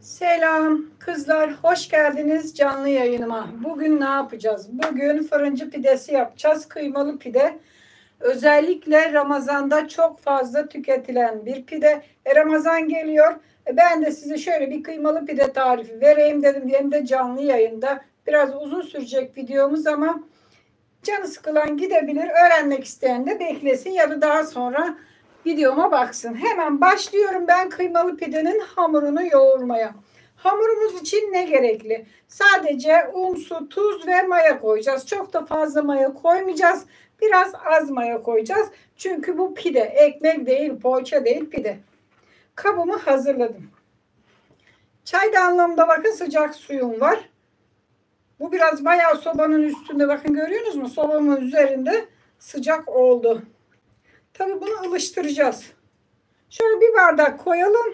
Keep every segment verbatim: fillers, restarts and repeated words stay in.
Selam kızlar, hoş geldiniz canlı yayınıma. Bugün ne yapacağız? Bugün fırıncı pidesi yapacağız. Kıymalı pide. Özellikle Ramazan'da çok fazla tüketilen bir pide. E, Ramazan geliyor. E, ben de size şöyle bir kıymalı pide tarifi vereyim dedim. Hem de canlı yayında. Biraz uzun sürecek videomuz ama canı sıkılan gidebilir. Öğrenmek isteyen de beklesin ya da daha sonra videoma baksın. Hemen başlıyorum ben kıymalı pidenin hamurunu yoğurmaya. Hamurumuz için ne gerekli? Sadece un, su, tuz ve maya koyacağız. Çok da fazla maya koymayacağız. Biraz az maya koyacağız. Çünkü bu pide, ekmek değil, poğaça değil, pide. Kabımı hazırladım. Çaydanlığımda bakın sıcak suyum var. Bu biraz bayağı sobanın üstünde, bakın görüyorsunuz mu? Sobamın üzerinde sıcak oldu. Tabii bunu ılıştıracağız. Şöyle bir bardak koyalım.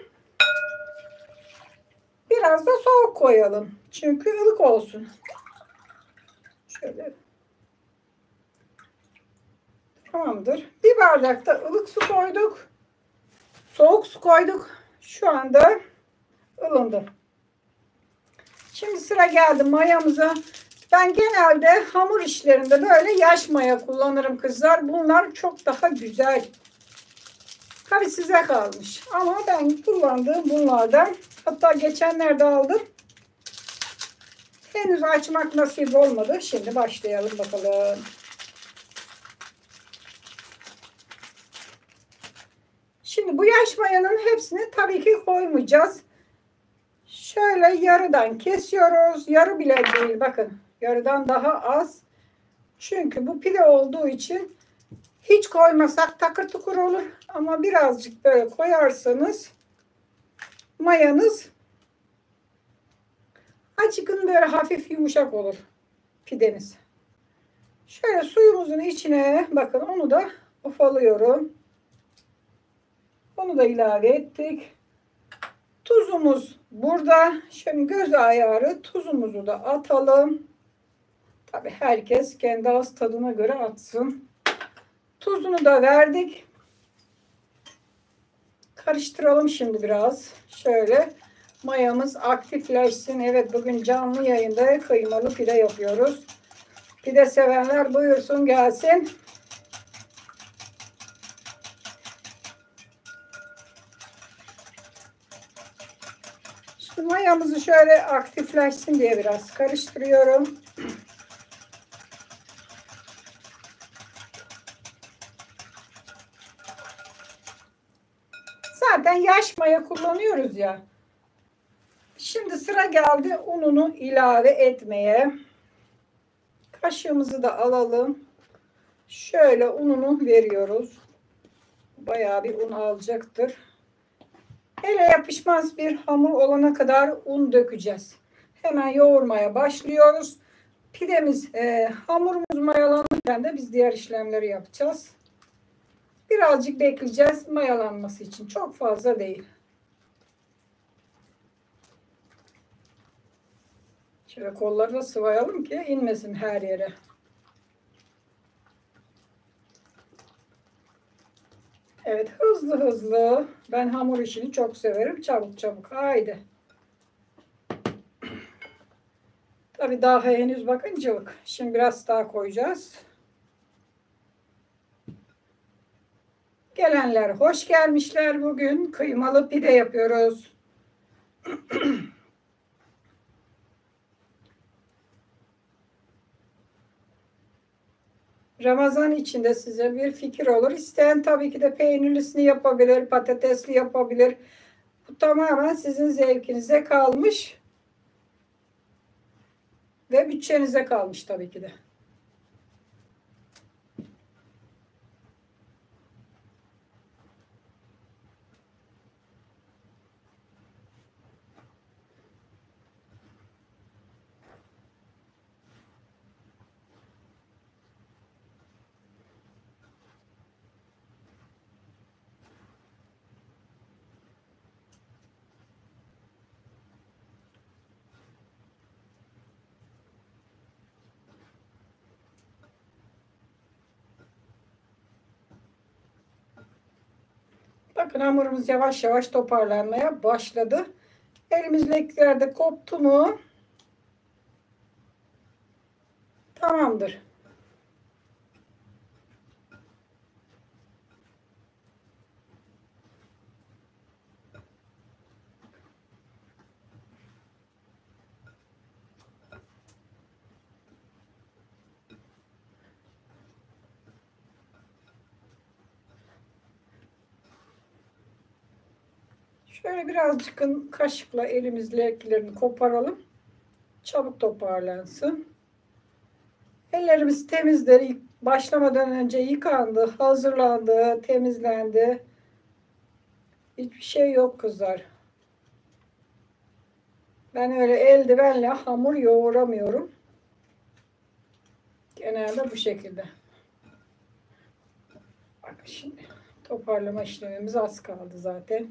Biraz da soğuk koyalım. Çünkü ılık olsun. Şöyle. Tamamdır. Bir bardak da ılık su koyduk. Soğuk su koyduk. Şu anda ılındı. Şimdi sıra geldi mayamıza. Ben genelde hamur işlerinde böyle yaş maya kullanırım kızlar. Bunlar çok daha güzel. Tabii size kalmış. Ama ben kullandığım bunlardan. Hatta geçenlerde aldım. Henüz açmak nasip olmadı. Şimdi başlayalım bakalım. Şimdi bu yaş mayanın hepsini tabii ki koymayacağız. Şöyle yarıdan kesiyoruz. Yarı bile değil, bakın. Yarıdan daha az. Çünkü bu pide olduğu için hiç koymasak takır tukur olur. Ama birazcık böyle koyarsanız mayanız acıkın böyle hafif yumuşak olur pideniz. Şöyle suyumuzun içine bakın, onu da ufalıyorum. Onu da ilave ettik. Tuzumuz burada. Şimdi göz ayarı tuzumuzu da atalım. Tabii herkes kendi ağız tadına göre atsın. Tuzunu da verdik. Karıştıralım şimdi biraz. Şöyle mayamız aktifleşsin. Evet, bugün canlı yayında kıymalı pide yapıyoruz. Pide sevenler buyursun gelsin. Şimdi mayamızı şöyle aktifleşsin diye biraz karıştırıyorum. Zaten yaş maya kullanıyoruz ya. Şimdi sıra geldi ununu ilave etmeye. Kaşığımızı da alalım. Şöyle ununu veriyoruz. Bayağı bir un alacaktır. Ele yapışmaz bir hamur olana kadar un dökeceğiz. Hemen yoğurmaya başlıyoruz. Pidemiz, e, hamurumuz mayalanırken de biz diğer işlemleri yapacağız. Birazcık bekleyeceğiz mayalanması için. Çok fazla değil. Şöyle kolları da sıvayalım ki inmesin her yere. Evet, hızlı hızlı. Ben hamur işini çok severim. Çabuk çabuk. Haydi. Tabii daha henüz bakın cıvık. Şimdi biraz daha koyacağız. Gelenler hoş gelmişler. Bugün kıymalı pide yapıyoruz. Ramazan içinde size bir fikir olur. İsteyen tabii ki de peynirlisini yapabilir, patatesli yapabilir. Bu tamamen sizin zevkinize kalmış ve bütçenize kalmış tabii ki de. Bakın hamurumuz yavaş yavaş toparlanmaya başladı. Elimizdekiler de koptu mu? Tamamdır. Şöyle birazcık kaşıkla elimizdekilerini koparalım. Çabuk toparlansın. Ellerimiz temizdir. Başlamadan önce yıkandı, hazırlandı, temizlendi. Hiçbir şey yok kızlar. Ben öyle eldivenle hamur yoğuramıyorum. Genelde bu şekilde. Bakın şimdi toparlama işlemimiz az kaldı zaten.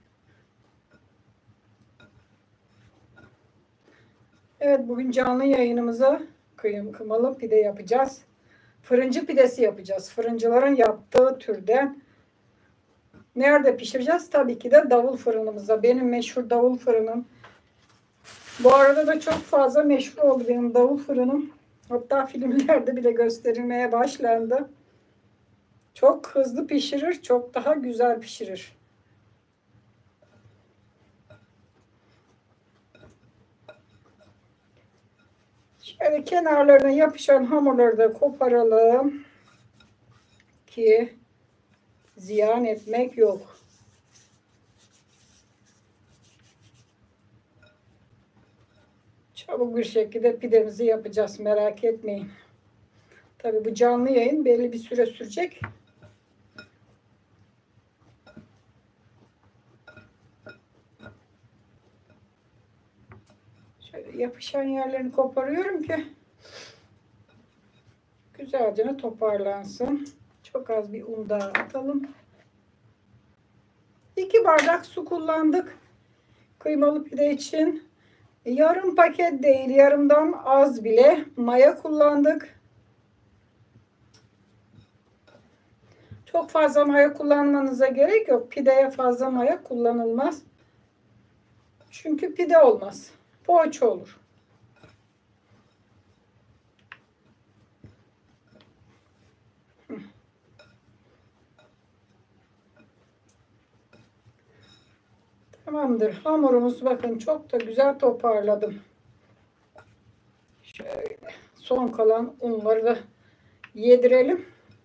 Evet, bugün canlı yayınımıza kıyım kıymalı pide yapacağız. Fırıncı pidesi yapacağız. Fırıncıların yaptığı türden. Nerede pişireceğiz? Tabii ki de davul fırınımızda. Benim meşhur davul fırınım. Bu arada da çok fazla meşhur oldu benim davul fırınım. Hatta filmlerde bile gösterilmeye başlandı. Çok hızlı pişirir, çok daha güzel pişirir. Şöyle kenarlarına yapışan hamurları da koparalım ki ziyan etmek yok. Çabuk bir şekilde pidemizi yapacağız, merak etmeyin. Tabii bu canlı yayın belli bir süre sürecek. Şöyle yapışan yerlerini koparıyorum ki güzelce toparlansın. Çok az bir un daha atalım. iki bardak su kullandık kıymalı pide için. Yarım paket değil, yarımdan az bile maya kullandık. Çok fazla maya kullanmanıza gerek yok. Pideye fazla maya kullanılmaz. Çünkü pide olmaz. Poğaça olur. Tamamdır. Hamurumuz bakın çok da güzel toparladım. Şöyle son kalan unları da yedirelim.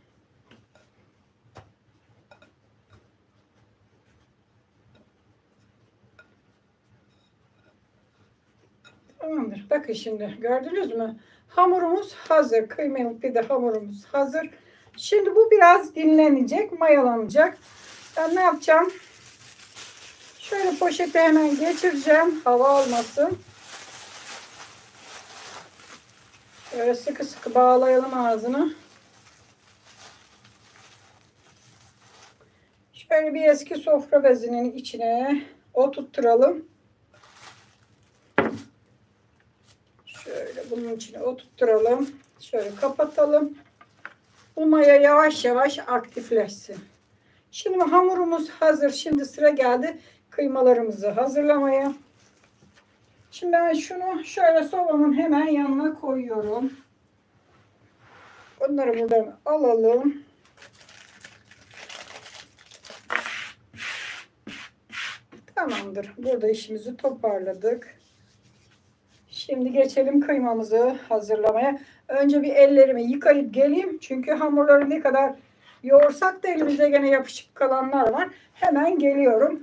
Tamamdır. Bakın şimdi gördünüz mü? Hamurumuz hazır. Kıymalı pide hamurumuz hazır. Şimdi bu biraz dinlenecek, mayalanacak. Ben ne yapacağım? Şöyle poşete hemen geçireceğim. Hava almasın. Böyle sıkı sıkı bağlayalım ağzını. Şöyle bir eski sofra bezinin içine oturtturalım. Şöyle bunun içine oturtturalım. Şöyle kapatalım. Bu maya yavaş yavaş aktifleşsin. Şimdi hamurumuz hazır. Şimdi sıra geldi kıymalarımızı hazırlamaya. Şimdi ben şunu şöyle sobamın hemen yanına koyuyorum. Bunları buradan alalım. Tamamdır. Burada işimizi toparladık. Şimdi geçelim kıymamızı hazırlamaya. Önce bir ellerimi yıkayıp geleyim. Çünkü hamurları ne kadar yoğursak da elimizde gene yapışık kalanlar var. Hemen geliyorum.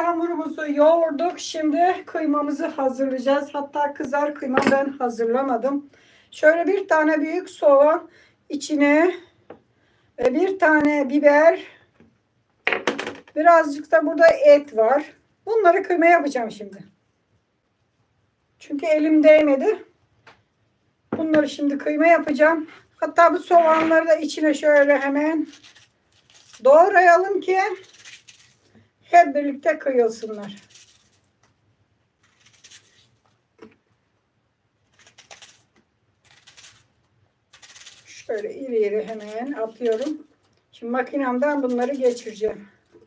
hamurumuzu yoğurduk. Şimdi kıymamızı hazırlayacağız. Hatta kızar kıyma ben hazırlamadım. Şöyle bir tane büyük soğan, içine bir tane biber, birazcık da burada et var. Bunları kıyma yapacağım şimdi. Çünkü elim değmedi. Bunları şimdi kıyma yapacağım. Hatta bu soğanları da içine şöyle hemen doğrayalım ki hep birlikte kıyılsınlar. Şöyle iri iri hemen atıyorum. Şimdi makinemden bunları geçireceğim.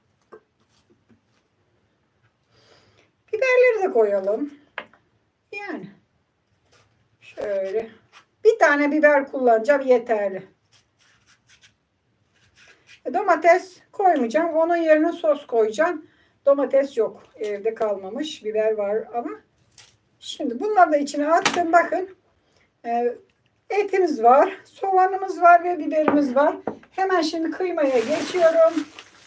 Biberleri de koyalım. Yani şöyle bir tane biber kullanacağım, yeterli. Domates koymayacağım. Onun yerine sos koyacağım. Domates yok. Evde kalmamış. Biber var ama. Şimdi bunları da içine attım. Bakın. Etimiz var. Soğanımız var ve biberimiz var. Hemen şimdi kıymaya geçiyorum.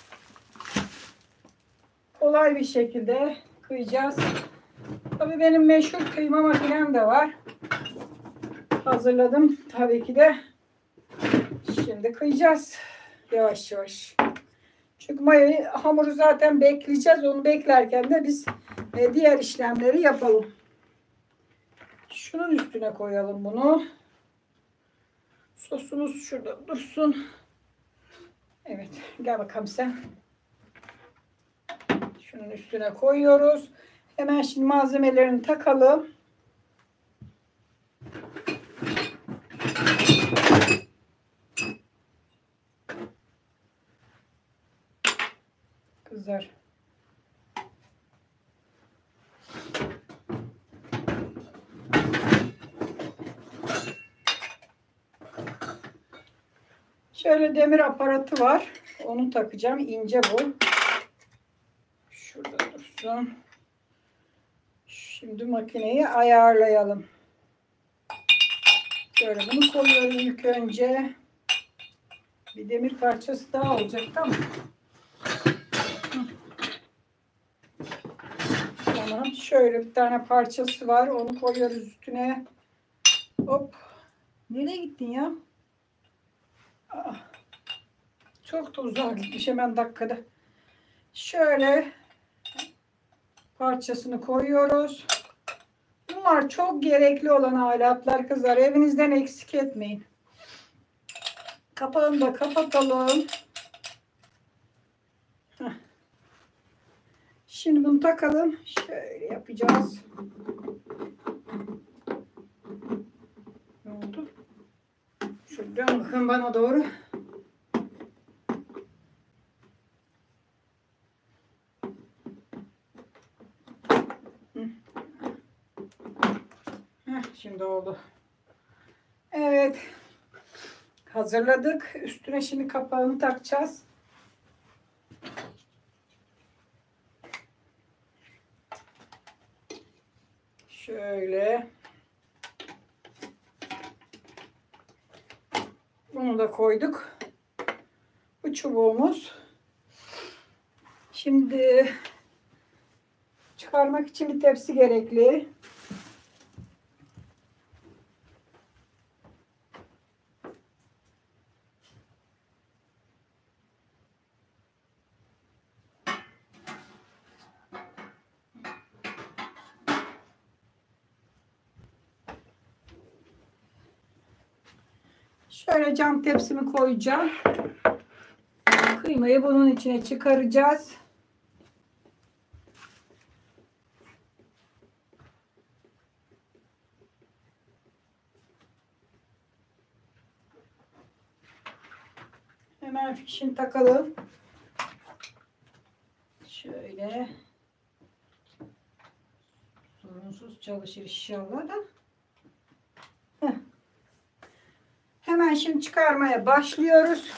Kolay bir şekilde kıyacağız. Tabii benim meşhur kıyma makinem de var. Hazırladım tabii ki de. Şimdi kıyacağız. Yavaş yavaş. Çünkü mayayı, hamuru zaten bekleyeceğiz. Onu beklerken de biz e, diğer işlemleri yapalım. Şunun üstüne koyalım bunu. Sosumuz şurada dursun. Evet. Gel bakalım sen. Şunun üstüne koyuyoruz. Hemen şimdi malzemelerini takalım. Kızar. Şöyle demir aparatı var. Onu takacağım. İnce bu. Şurada dursun. Şimdi makineyi ayarlayalım. Şöyle bunu koyuyorum ilk önce. Bir demir parçası daha olacak, tamam. Tamam. Şöyle bir tane parçası var. Onu koyuyoruz üstüne. Hop. Nereye gittin ya? Aa, çok da uzağa gitmiş hemen dakikada. Şöyle parçasını koyuyoruz. Bunlar çok gerekli olan aletler kızlar. Evinizden eksik etmeyin. Kapağını da kapatalım. Heh. Şimdi bunu takalım. Şöyle yapacağız. Ne oldu? Şuradan bakın bana doğru. Heh, şimdi oldu. Evet. Hazırladık. Üstüne şimdi kapağını takacağız. Şöyle. Bunu da koyduk. Bu çubuğumuz. Şimdi çıkarmak için bir tepsi gerekli. Şöyle cam tepsimi koyacağım. Kıymayı bunun içine çıkaracağız. Hemen fişini takalım. Şöyle. Sorunsuz çalışır inşallah da. Heh. Hemen şimdi çıkarmaya başlıyoruz.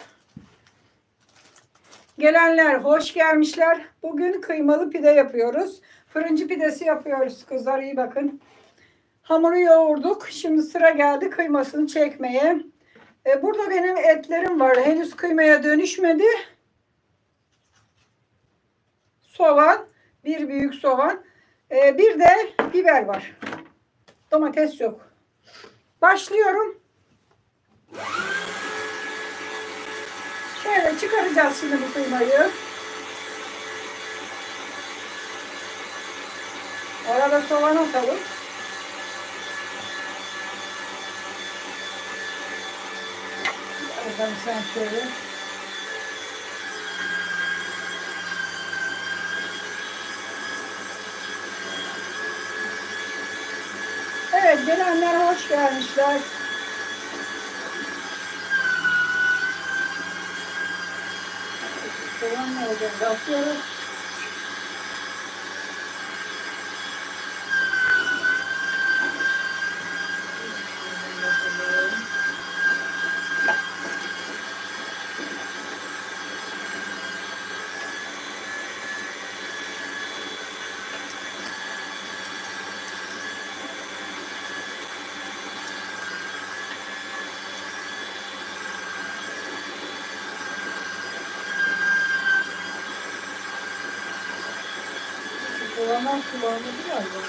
Gelenler hoş gelmişler. Bugün kıymalı pide yapıyoruz. Fırıncı pidesi yapıyoruz kızlar, iyi bakın. Hamuru yoğurduk. Şimdi sıra geldi kıymasını çekmeye. E, burada benim etlerim var. Henüz kıymaya dönüşmedi. Soğan, Bir büyük soğan. Ee, bir de biber var. Domates yok. Başlıyorum. Şöyle çıkaracağız şimdi bu kıymayı. Arada soğan atalım. Aradan sen şöyle. Evet, gelenler hoş gelmişler. Soğan ne olacak? Atıyoruz. Soğanlar sulandı biraz da.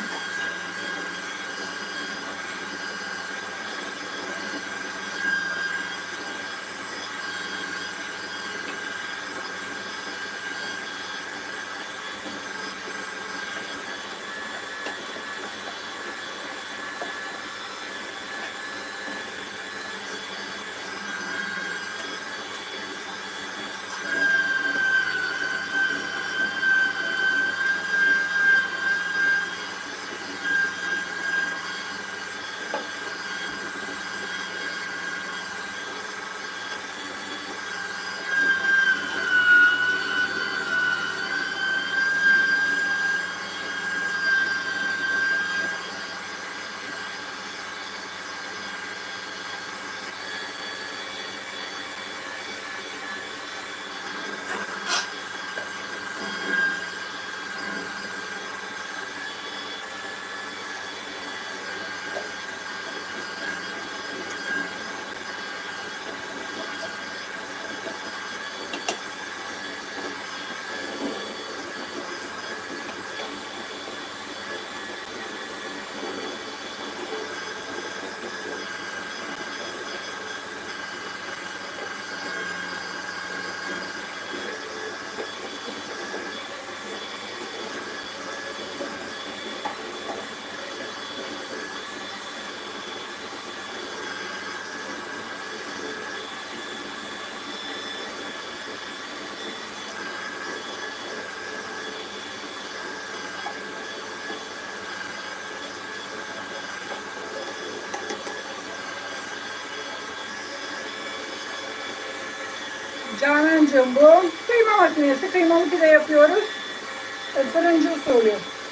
Canancığım, bu kıyma makinesi, kıymalı pide yapıyoruz. Fırıncı usulü.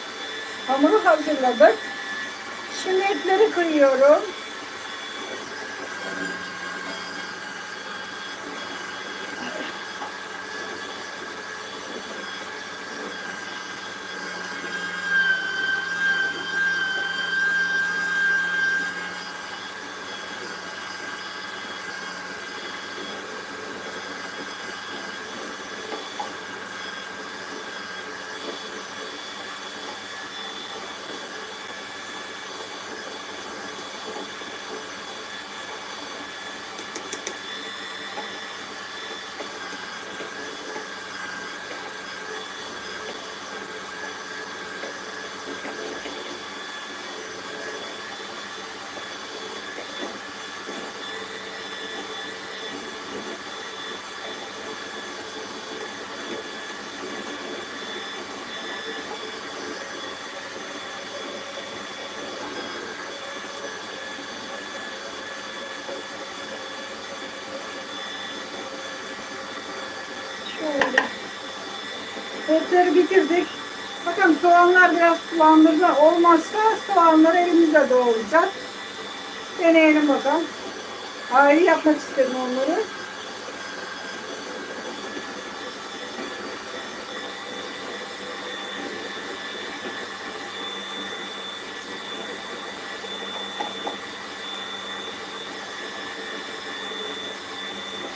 Hamuru hazırladık. Şimdi etleri kıyıyorum. Şöyle. Etleri bitirdik. Bakın soğanlar biraz sulandırma olmazsa soğanları elimizle doğrayacağız. Deneyelim bakalım. Ayrı yapmak istedim onları.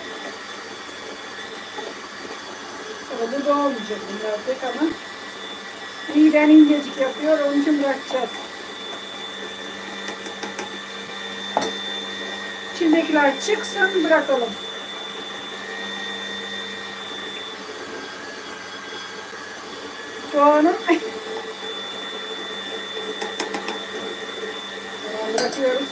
Bu da olmayacak bunlar pek ama İğren incecik yapıyor. Onun için bırakacağız. İçindekiler çıksın, bırakalım. Soğanın bırakıyoruz.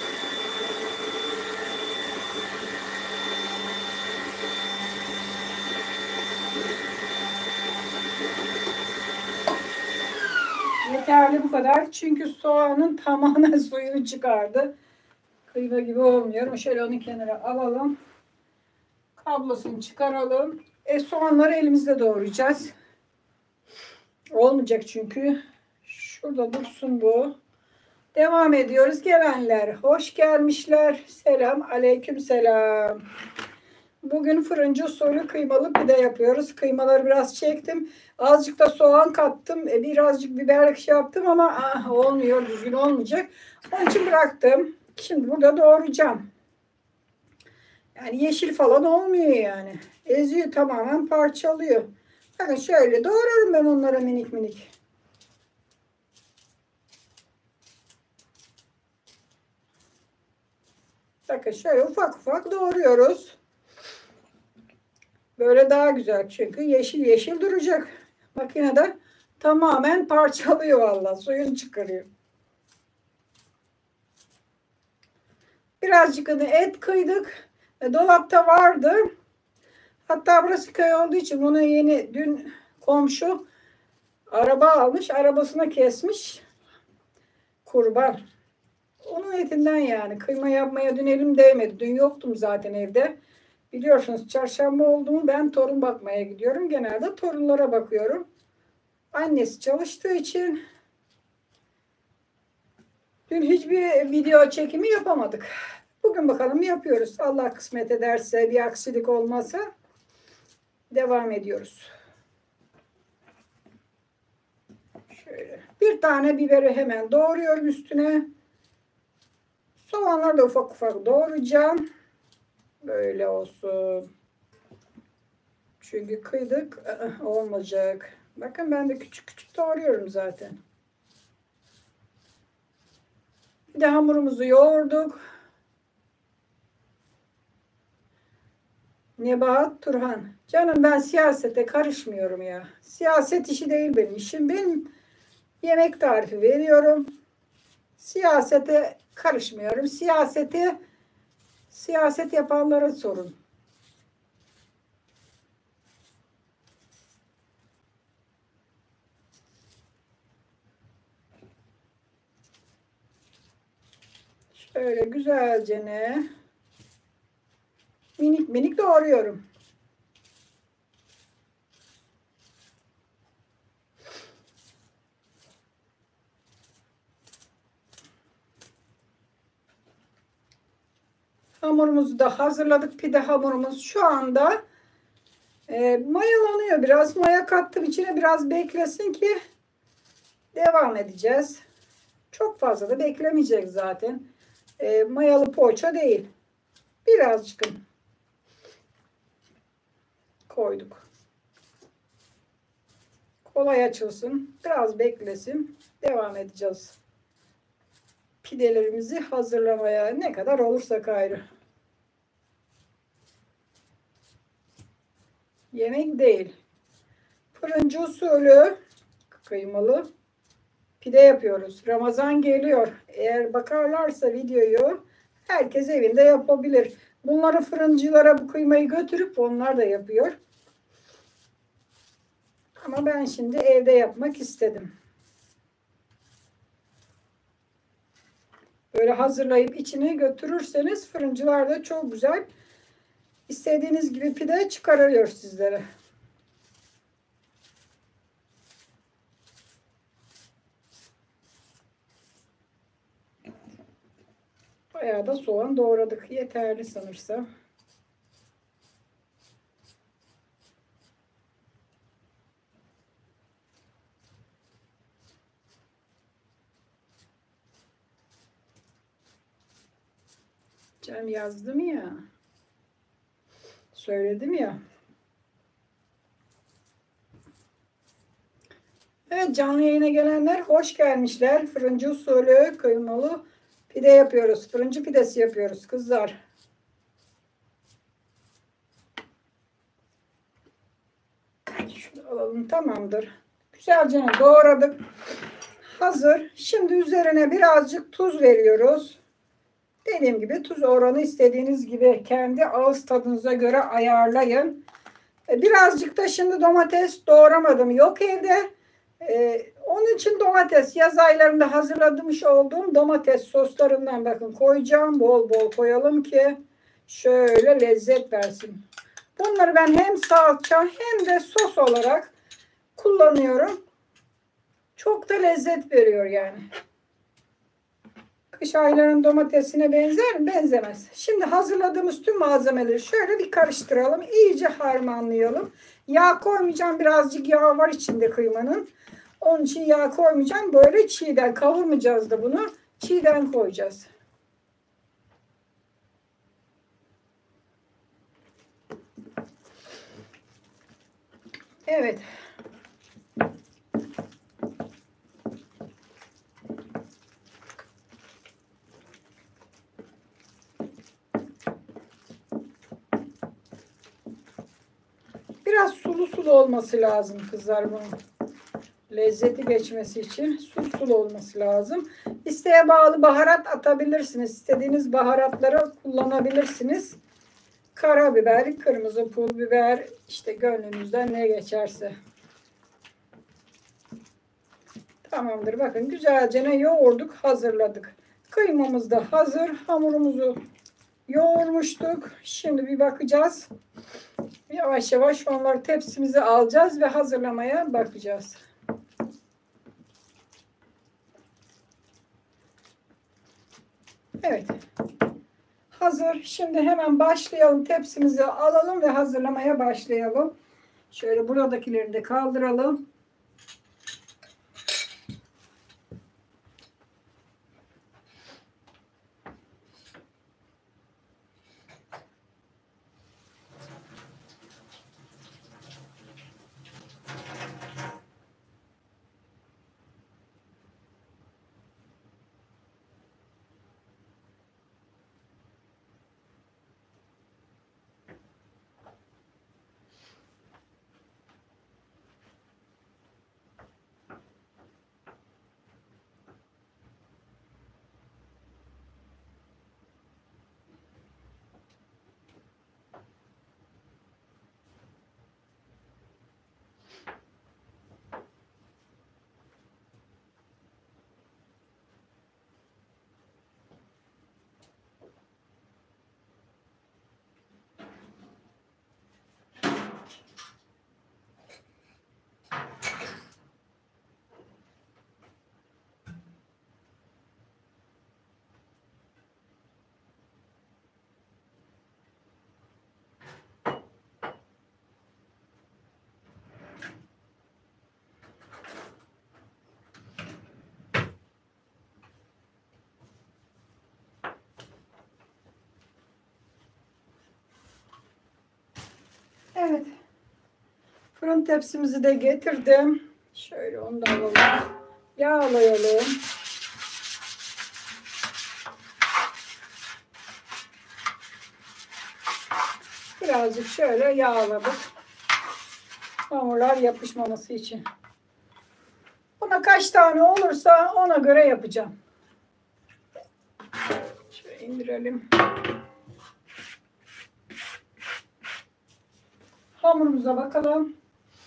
Yeterli bu kadar. Çünkü soğanın tamamen suyunu çıkardı. Kıyma gibi olmuyor. Şöyle onu kenara alalım. Kablosunu çıkaralım. E soğanları elimizde doğrayacağız. Olmayacak çünkü. Şurada dursun bu. Devam ediyoruz. Gelenler hoş gelmişler. Selam, aleyküm selam. Bugün fırıncı usulü kıymalı pide yapıyoruz. Kıymaları biraz çektim. Azıcık da soğan kattım. E, birazcık biber şey yaptım ama ah, olmuyor, düzgün olmayacak. Onun için bıraktım. Şimdi burada doğrayacağım. Yani yeşil falan olmuyor yani. Eziyor, tamamen parçalıyor. Bakın şöyle doğrarım ben onlara minik minik. Bakın şöyle ufak ufak doğruyoruz. Böyle daha güzel çünkü yeşil yeşil duracak. Makinede tamamen parçalıyor vallahi, suyunu çıkarıyor. Birazcık et kıydık. E, dolapta vardı. Hatta burası köy olduğu için bunu yeni dün komşu araba almış. Arabasına kesmiş. Kurban. Onun etinden yani. Kıyma yapmaya dün elim değmedi. Dün yoktum zaten evde. Biliyorsunuz çarşamba oldu mu ben torun bakmaya gidiyorum. Genelde torunlara bakıyorum. Annesi çalıştığı için dün hiçbir video çekimi yapamadık. Bugün bakalım yapıyoruz. Allah kısmet ederse, bir aksilik olmazsa devam ediyoruz. Şöyle bir tane biberi hemen doğruyorum üstüne. Soğanları da ufak ufak doğrayacağım. Böyle olsun. Çünkü kıydık olmayacak. Bakın ben de küçük küçük doğruyorum zaten. Bir de hamurumuzu yoğurduk. Nebahat Turhan. Canım ben siyasete karışmıyorum ya. Siyaset işi değil benim işim. Benim yemek tarifi veriyorum. Siyasete karışmıyorum. Siyaseti siyaset yapanlara sorun. Şöyle güzelce ne minik minik doğruyorum. Hamurumuzu da hazırladık. Pide hamurumuz şu anda e, mayalanıyor. Biraz maya kattım içine, biraz beklesin ki devam edeceğiz. Çok fazla da beklemeyecek zaten. E, mayalı poğaça değil. Birazcık koyduk. Kolay açılsın. Biraz beklesin. Devam edeceğiz. Pidelerimizi hazırlamaya, ne kadar olursak ayrı. Yemek değil. Fırıncı usulü kıymalı pide yapıyoruz. Ramazan geliyor. Eğer bakarlarsa videoyu herkes evinde yapabilir. Bunları fırıncılara bu kıymayı götürüp onlar da yapıyor. Ama ben şimdi evde yapmak istedim. Böyle hazırlayıp içine götürürseniz fırıncılar da çok güzel istediğiniz gibi pide çıkarıyor sizlere. Bayağı da soğan doğradık. Yeterli sanırsam. Cem yazdım ya. Söyledim ya. Evet canlı yayına gelenler hoş gelmişler. Fırıncı usulü kıymalı pide yapıyoruz. Fırıncı pidesi yapıyoruz kızlar. Şunu alalım, tamamdır. Güzelce doğradık. Hazır. Şimdi üzerine birazcık tuz veriyoruz. Dediğim gibi tuz oranı istediğiniz gibi kendi ağız tadınıza göre ayarlayın. Birazcık da şimdi domates doğramadım. Yok evde. Ee, onun için domates yaz aylarında hazırlamış olduğum domates soslarından bakın koyacağım. Bol bol koyalım ki şöyle lezzet versin. Bunları ben hem salça hem de sos olarak kullanıyorum. Çok da lezzet veriyor yani. Kış aylarının domatesine benzer mi? Benzemez. Şimdi hazırladığımız tüm malzemeleri şöyle bir karıştıralım. İyice harmanlayalım. Yağ koymayacağım. Birazcık yağ var içinde kıymanın. Onun için yağ koymayacağım. Böyle çiğden kavurmayacağız da bunu. Çiğden koyacağız. Evet. Biraz sulu sulu olması lazım kızlar bunun. Lezzeti geçmesi için sulu sulu olması lazım. İsteğe bağlı baharat atabilirsiniz. İstediğiniz baharatları kullanabilirsiniz. Karabiber, kırmızı pul biber, işte gönlünüzden ne geçerse. Tamamdır. Bakın güzelce ne yoğurduk, hazırladık. Kıymamız da hazır. Hamurumuzu yoğurmuştuk. Şimdi bir bakacağız. Yavaş yavaş onları tepsimize alacağız ve hazırlamaya bakacağız. Evet. Hazır. Şimdi hemen başlayalım. Tepsimizi alalım ve hazırlamaya başlayalım. Şöyle buradakileri de kaldıralım. Evet. Fırın tepsimizi de getirdim. Şöyle onu da alalım. Yağlayalım. Birazcık şöyle yağladık. Hamurlar yapışmaması için. Buna kaç tane olursa ona göre yapacağım. Şöyle indirelim. Hamurumuza bakalım.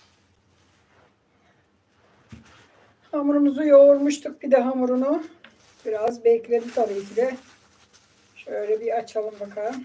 Hamurumuzu yoğurmuştuk bir de hamurunu. Biraz bekledi tabii ki de. Şöyle bir açalım bakalım.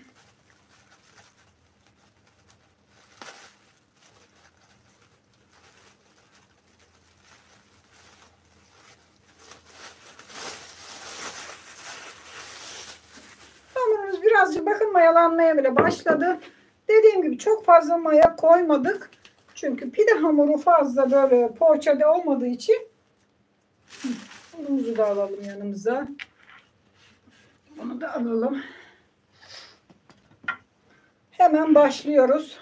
Hamurumuz birazcık bakın mayalanmaya bile başladı. Dediğim gibi çok fazla maya koymadık. Çünkü pide hamuru fazla böyle poğaçada olmadığı için. Unumuzu da alalım yanımıza. Bunu da alalım. Hemen başlıyoruz.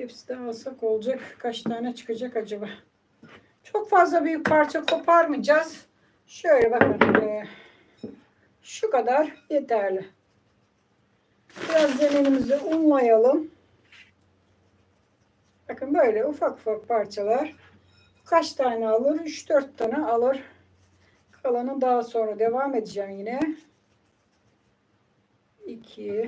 tepsi de alsak olacak. Kaç tane çıkacak acaba? Çok fazla büyük parça koparmayacağız. Şöyle bakın. E, şu kadar yeterli. Biraz zeminimizi unlayalım. Bakın böyle ufak ufak parçalar. Kaç tane alır? üç dört tane alır. Kalanı daha sonra devam edeceğim yine. iki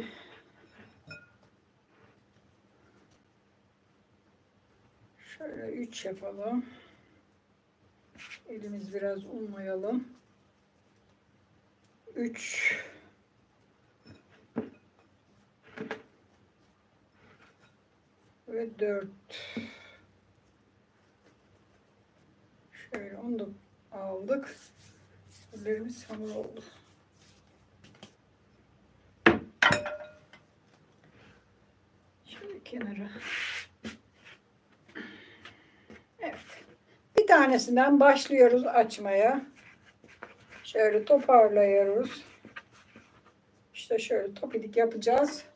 şöyle üç yapalım. Elimiz biraz unlayalım. üç ve dört. Şöyle onu da aldık. Ellerimiz hamur oldu. Şöyle kenara. Evet. Bir tanesinden başlıyoruz açmaya. Şöyle toparlıyoruz. İşte şöyle topidik yapacağız.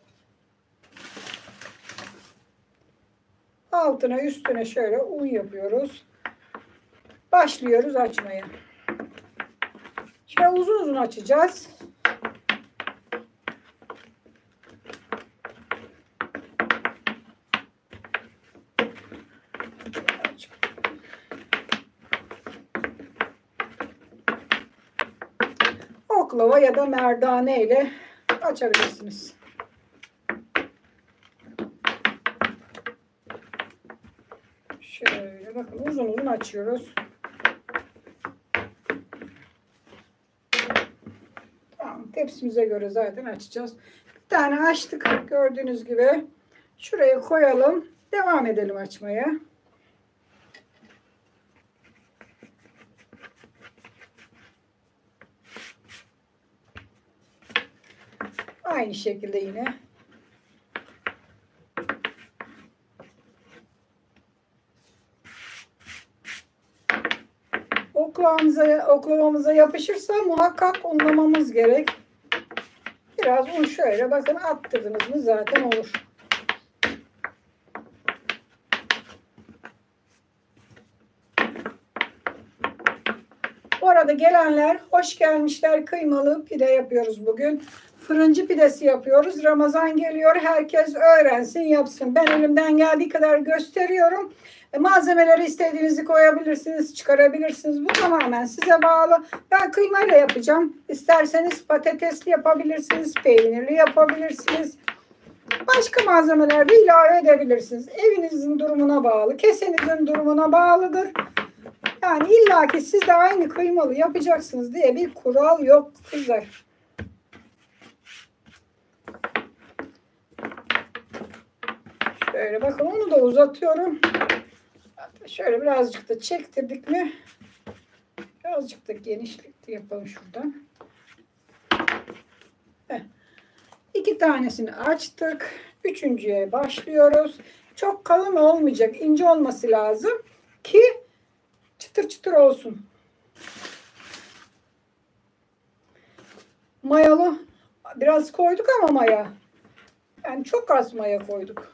Altına üstüne şöyle un yapıyoruz. Başlıyoruz açmaya. Şöyle uzun uzun açacağız. Oklava ya da merdane ile açabilirsiniz. Şöyle bakın uzun uzun açıyoruz. Tamam, tepsimize göre zaten açacağız. Bir tane açtık gördüğünüz gibi. Şuraya koyalım. Devam edelim açmaya. Aynı şekilde yine. Oklavamıza, oklavamıza yapışırsa muhakkak unlamamız gerek. Biraz un şöyle bakın attırdınız mı zaten olur. Bu arada gelenler hoş gelmişler. Kıymalı pide yapıyoruz bugün. Fırıncı pidesi yapıyoruz. Ramazan geliyor. Herkes öğrensin, yapsın. Ben elimden geldiği kadar gösteriyorum. E, malzemeleri istediğinizi koyabilirsiniz, çıkarabilirsiniz. Bu tamamen size bağlı. Ben kıymayla yapacağım. İsterseniz patatesli yapabilirsiniz, peynirli yapabilirsiniz. Başka malzemeler de ilave edebilirsiniz. Evinizin durumuna bağlı, kesenizin durumuna bağlıdır. Yani illaki siz de aynı kıymalı yapacaksınız diye bir kural yok kızlar. Şöyle bakın onu da uzatıyorum. Şöyle birazcık da çektirdik mi? Birazcık da genişlik yapalım şuradan. Heh. İki tanesini açtık. Üçüncüye başlıyoruz. Çok kalın olmayacak. İnce olması lazım ki çıtır çıtır olsun. Mayalı biraz koyduk ama maya. Yani çok az maya koyduk.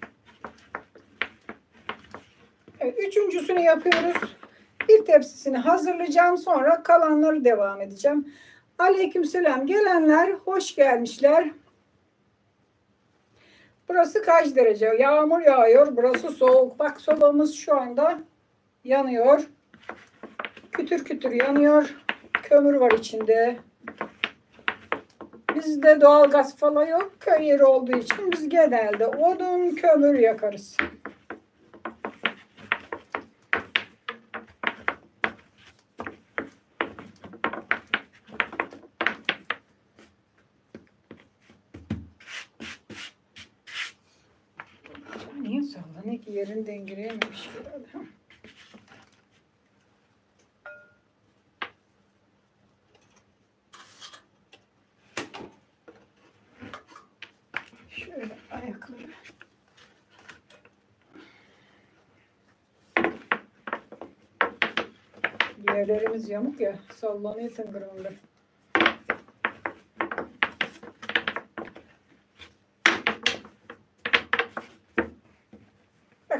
Evet, üçüncüsünü yapıyoruz. Bir tepsisini hazırlayacağım. Sonra kalanları devam edeceğim. Aleykümselam. Gelenler hoş gelmişler. Burası kaç derece? Yağmur yağıyor. Burası soğuk. Bak sobamız şu anda yanıyor. Kütür kütür yanıyor. Kömür var içinde. Bizde doğalgaz falan yok. Köy yeri olduğu için biz genelde odun, kömür yakarız. Niye sallanıyor ki? Yerini dengeleyememiş herhalde. Şöyle ayakları. Yerlerimiz yamuk ya. Sallanıyor tıngırında.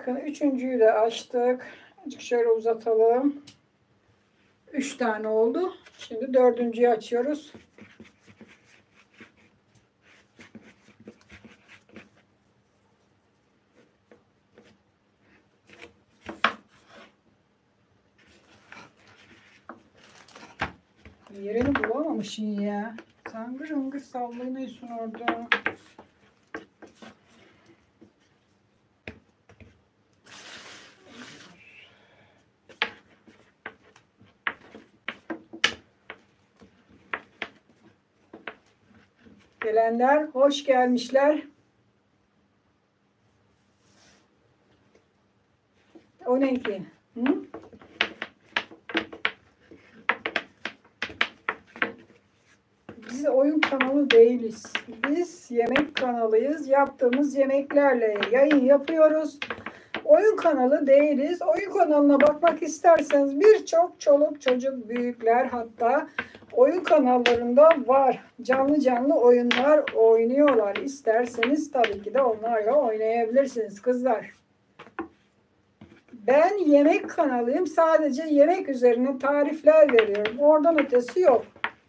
Bakın üçüncüyü de açtık. Azıcık şöyle uzatalım. Üç tane oldu. Şimdi dördüncüyü açıyoruz. Yerini bulamamışsın ya. Zangır ıngır sallanıyorsun orada. Gelenler hoş gelmişler. O ne ki? Hı? Biz oyun kanalı değiliz. Biz yemek kanalıyız. Yaptığımız yemeklerle yayın yapıyoruz. Oyun kanalı değiliz. Oyun kanalına bakmak isterseniz birçok çoluk çocuk büyükler hatta oyun kanallarında var. Canlı canlı oyunlar oynuyorlar. İsterseniz tabii ki de onlarla oynayabilirsiniz kızlar. Ben yemek kanalıyım. Sadece yemek üzerine tarifler veriyorum. Oradan ötesi yok.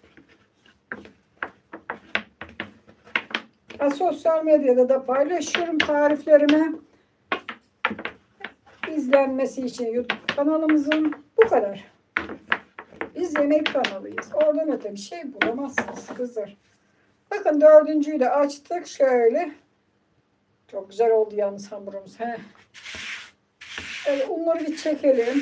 Ha, sosyal medyada da paylaşıyorum tariflerimi. İzlenmesi için YouTube kanalımızın bu kadar. Biz yemek kanalıyız. Oradan öte bir şey bulamazsınız kızlar. Bakın dördüncüyü de açtık. Şöyle. Çok güzel oldu yalnız hamurumuz. He. Böyle unları bir çekelim.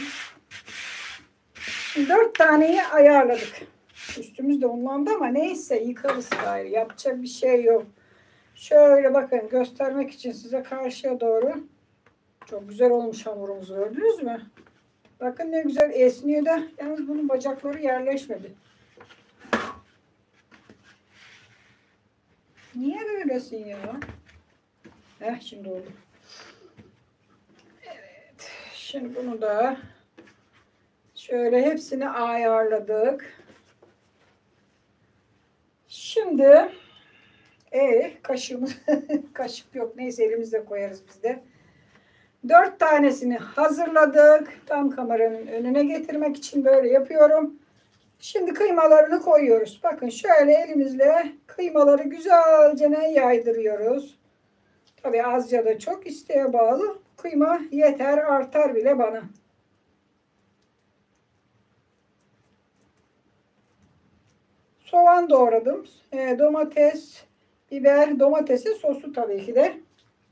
Şimdi dört taneyi ayarladık. Üstümüz de unlandı ama neyse yıkarız gayrı. Yapacak bir şey yok. Şöyle bakın göstermek için size karşıya doğru. Çok güzel olmuş hamurumuz, gördünüz mü? Bakın ne güzel esniyor da yalnız bunun bacakları yerleşmedi. Niye böylesin ya? Heh, şimdi oldu. Evet. Şimdi bunu da şöyle hepsini ayarladık. Şimdi e kaşığımız kaşık yok. Neyse elimizle koyarız biz de. Dört tanesini hazırladık. Tam kameranın önüne getirmek için böyle yapıyorum. Şimdi kıymalarını koyuyoruz. Bakın şöyle elimizle kıymaları güzelce yaydırıyoruz. Tabii az ya da çok isteğe bağlı. Kıyma yeter, artar bile bana. Soğan doğradım. E, domates, biber, domatesin sosu tabii ki de.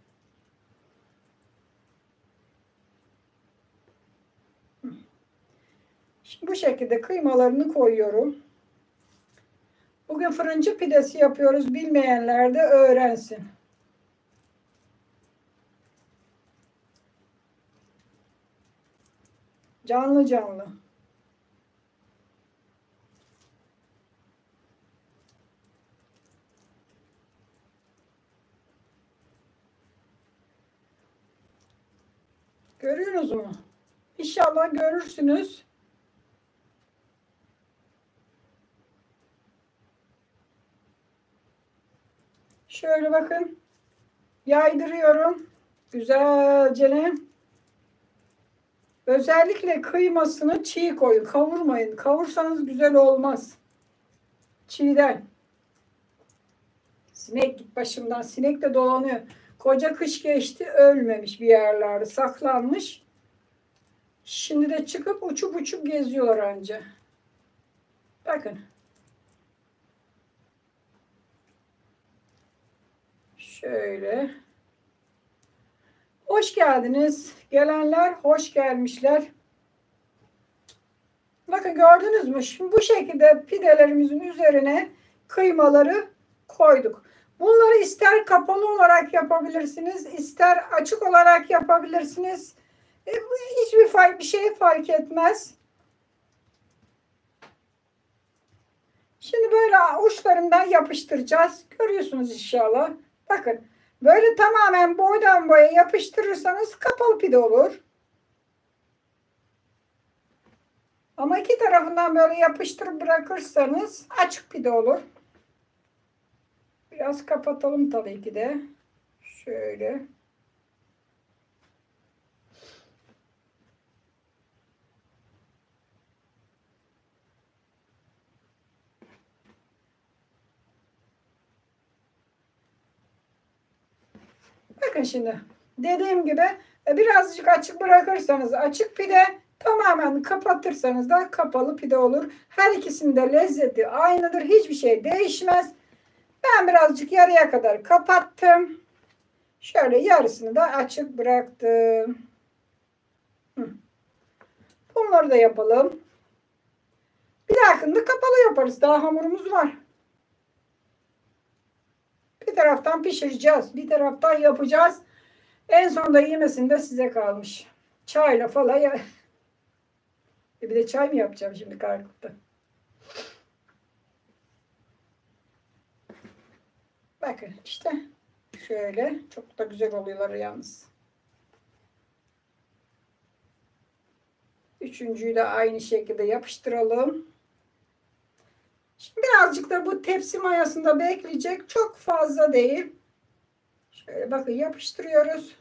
Şimdi bu şekilde kıymalarını koyuyorum. Bugün fırıncı pidesi yapıyoruz. Bilmeyenler de öğrensin. Canlı canlı. Görüyorsunuz mu? İnşallah görürsünüz. Şöyle bakın. Yaydırıyorum. Güzelce. Özellikle kıymasını çiğ koyun. Kavurmayın. Kavursanız güzel olmaz. Çiğden. Sinek git başımdan. Sinek de dolanıyor. Koca kış geçti. Ölmemiş bir yerlerde. Saklanmış. Şimdi de çıkıp uçup uçup geziyorlar anca. Bakın. Şöyle. Hoş geldiniz. Gelenler hoş gelmişler. Bakın gördünüz mü? Şimdi bu şekilde pidelerimizin üzerine kıymaları koyduk. Bunları ister kapalı olarak yapabilirsiniz, ister açık olarak yapabilirsiniz. E, hiçbir fark, bir şey fark etmez. Şimdi böyle uçlarından yapıştıracağız. Görüyorsunuz inşallah. Bakın böyle tamamen boydan boya yapıştırırsanız kapalı pide olur. Ama iki tarafından böyle yapıştırıp bırakırsanız açık pide olur. Biraz kapatalım tabii ki de. Şöyle. Bakın şimdi dediğim gibi birazcık açık bırakırsanız açık pide, tamamen kapatırsanız da kapalı pide olur. Her ikisinin de lezzeti aynıdır. Hiçbir şey değişmez. Ben birazcık yarıya kadar kapattım. Şöyle yarısını da açık bıraktım. Bunları da yapalım. Bir dahakinde kapalı yaparız. Daha hamurumuz var. Bir taraftan pişireceğiz. Bir taraftan yapacağız. En sonunda yemesini de size kalmış. Çayla falan ya. Bir de çay mı yapacağım şimdi kalkıp? Bakın işte şöyle çok da güzel oluyorlar yalnız. Üçüncüyü de aynı şekilde yapıştıralım. Şimdi birazcık da bu tepsi mayasında bekleyecek. Çok fazla değil. Şöyle bakın yapıştırıyoruz.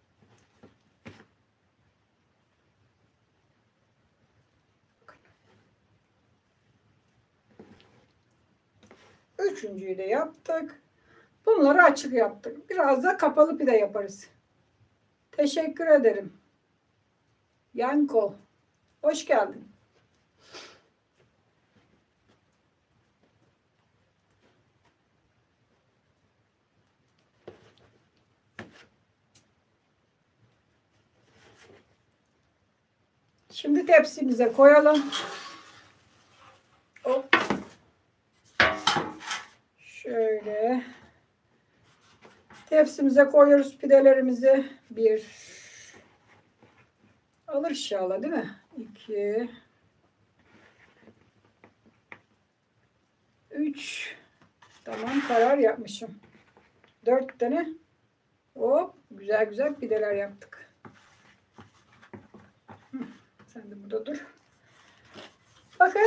Üçüncüyü de yaptık. Bunları açık yaptık. Biraz da kapalı pide yaparız. Teşekkür ederim. Yanko. Hoş geldin. Şimdi tepsimize koyalım. Hop. Şöyle. Tepsimize koyuyoruz pidelerimizi. Bir. Alır inşallah değil mi? İki. Üç. Tamam, karar yapmışım. Dört tane. Hop. Güzel güzel pideler yaptık. Sen de burada dur. Bakın.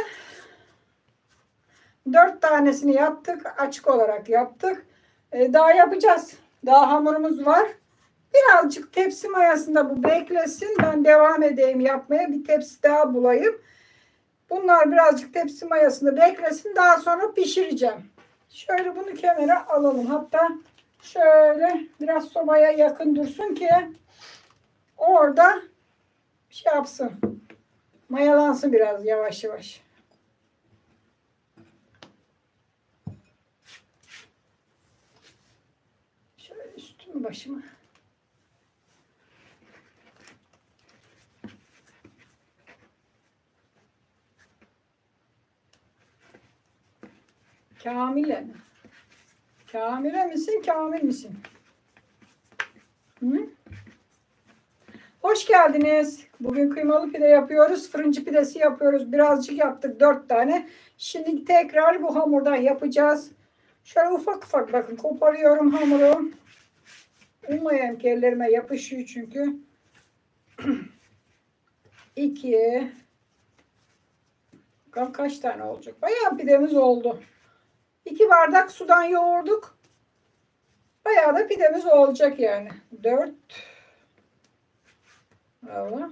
Dört tanesini yaptık. Açık olarak yaptık. Ee, daha yapacağız. Daha hamurumuz var. Birazcık tepsi mayasında bu beklesin. Ben devam edeyim yapmaya. Bir tepsi daha bulayım. Bunlar birazcık tepsi mayasında beklesin. Daha sonra pişireceğim. Şöyle bunu kenara alalım. Hatta şöyle biraz sobaya yakın dursun ki orada şey yapsın. Mayalansın biraz yavaş yavaş. Şöyle üstümü başımı. Kamile mi? Kamile misin, Kamil misin? Hı? Hoş geldiniz. Bugün kıymalı pide yapıyoruz. Fırıncı pidesi yapıyoruz. Birazcık yaptık. Dört tane. Şimdi tekrar bu hamurdan yapacağız. Şöyle ufak ufak bakın koparıyorum hamuru. Ummayayım ki ellerime yapışıyor çünkü. İki. Bakalım kaç tane olacak. Bayağı pidemiz oldu. İki bardak sudan yoğurduk. Bayağı da pidemiz olacak yani. Dört. Valla.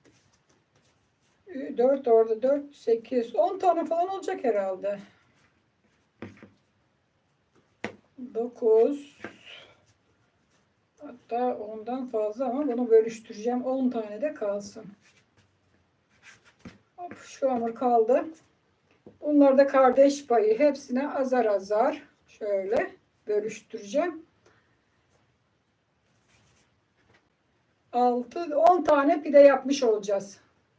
Dört orada. Dört, sekiz. On tane falan olacak herhalde. Dokuz. Hatta ondan fazla ama bunu bölüştüreceğim. On tane de kalsın. Hop, şu hamur kaldı. Bunları da kardeş payı. Hepsine azar azar şöyle bölüştüreceğim. altı, on tane pide yapmış olacağız.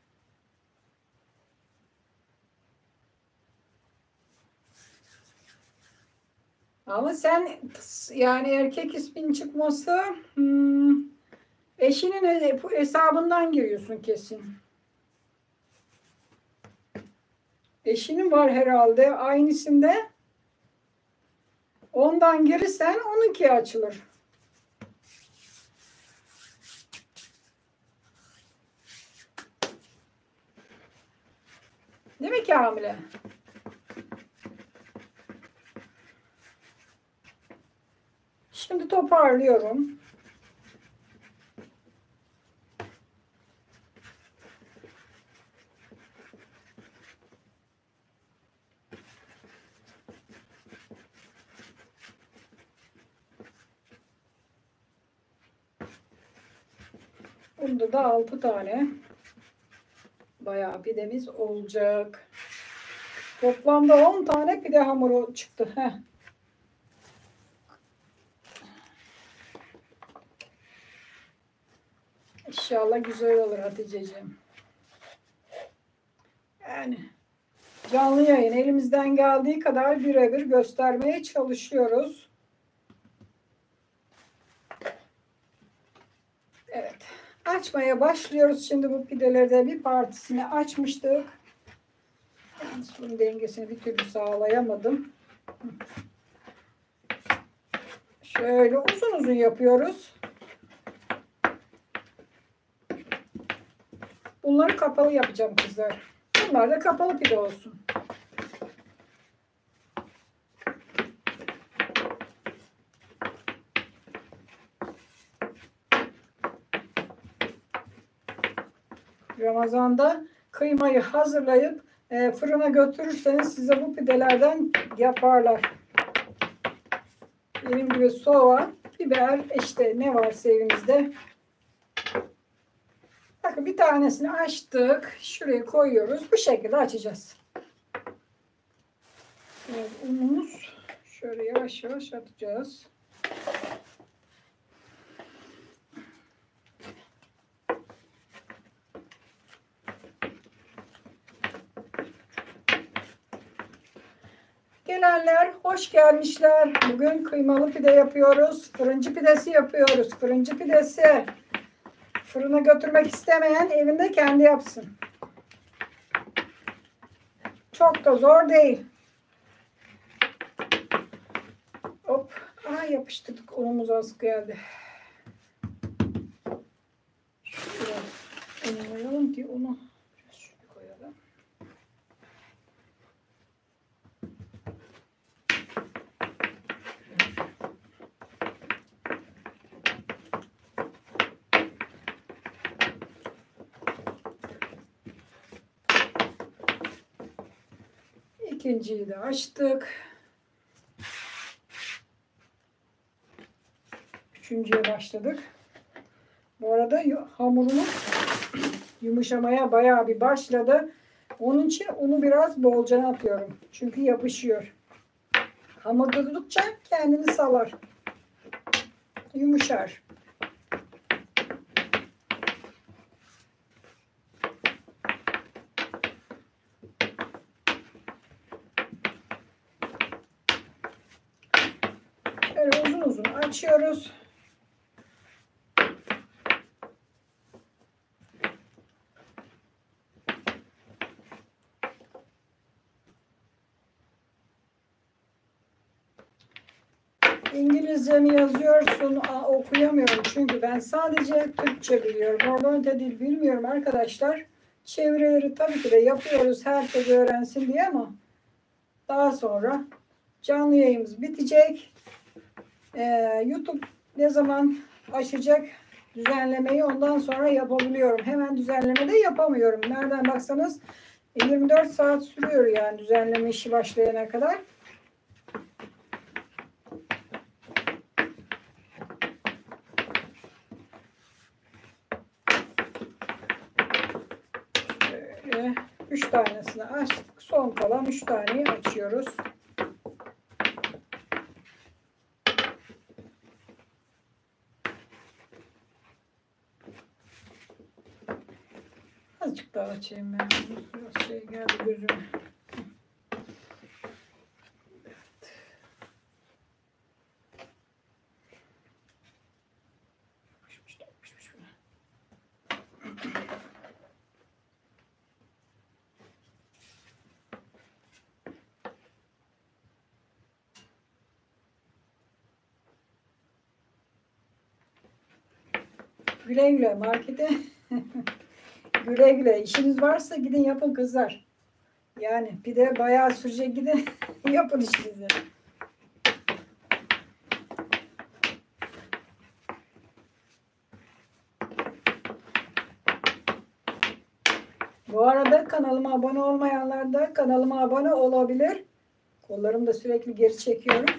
Ama sen yani erkek ismin çıkmazsa hmm, eşinin hesabından giriyorsun kesin. Eşinin var herhalde aynı isimde. Ondan girirsen onunki açılır. Değil mi Kamile? Şimdi toparlıyorum. Bunda da altı tane. Bayağı pidemiz olacak. Toplamda on tane pide hamuru çıktı. Heh. İnşallah güzel olur Hatice'ciğim. Yani canlı yayın elimizden geldiği kadar birebir göstermeye çalışıyoruz. Evet. Açmaya başlıyoruz. Şimdi bu pidelerde bir partisini açmıştık. Yalnız bunun dengesini bir türlü sağlayamadım. Şöyle uzun uzun yapıyoruz. Bunları kapalı yapacağım kızlar. Bunlar da kapalı pide olsun. Ramazan'da kıymayı hazırlayıp e, fırına götürürseniz size bu pidelerden yaparlar. Benim gibi soğan, biber, işte ne varsa evinizde. Bakın bir tanesini açtık. Şuraya koyuyoruz. Bu şekilde açacağız. Evet, unumuz şöyle yavaş yavaş atacağız. Gelenler hoş gelmişler. Bugün kıymalı pide yapıyoruz. Fırıncı pidesi yapıyoruz. Fırıncı pidesi. Fırına götürmek istemeyen evinde kendi yapsın. Çok da zor değil. Hop. Aa, yapıştırdık. Unumuz az geldi. Şuraya unu koyalım ki unu şöyle koyalım. İkinciyi de açtık. Üçüncüye başladık. Bu arada hamurumuz yumuşamaya bayağı bir başladı. Onun için unu biraz bolca atıyorum. Çünkü yapışıyor. Hamur durdukça kendini salar. Yumuşar. Şöyle uzun uzun açıyoruz. İngilizce mi yazıyorsun? Aa, okuyamıyorum çünkü ben sadece Türkçe biliyorum. Normalde dil bilmiyorum arkadaşlar. Çevirileri tabii ki de yapıyoruz herkes öğrensin diye ama daha sonra canlı yayımız bitecek. Ee, YouTube ne zaman açacak düzenlemeyi ondan sonra yapabiliyorum. Hemen düzenlemede yapamıyorum. Nereden baksanız yirmi dört saat sürüyor yani düzenleme işi başlayana kadar. Şöyle üç tanesini açtık. Son kalan üç taneyi açıyoruz. Azıcık daha açayım ben. Biraz şey geldi gözüme. Güle güle markete. Güle güle. İşiniz varsa gidin yapın kızlar. Yani pide bayağı sürecek, gidin yapın işinizi. Bu arada kanalıma abone olmayanlar da kanalıma abone olabilir. Kollarımı da sürekli geri çekiyorum.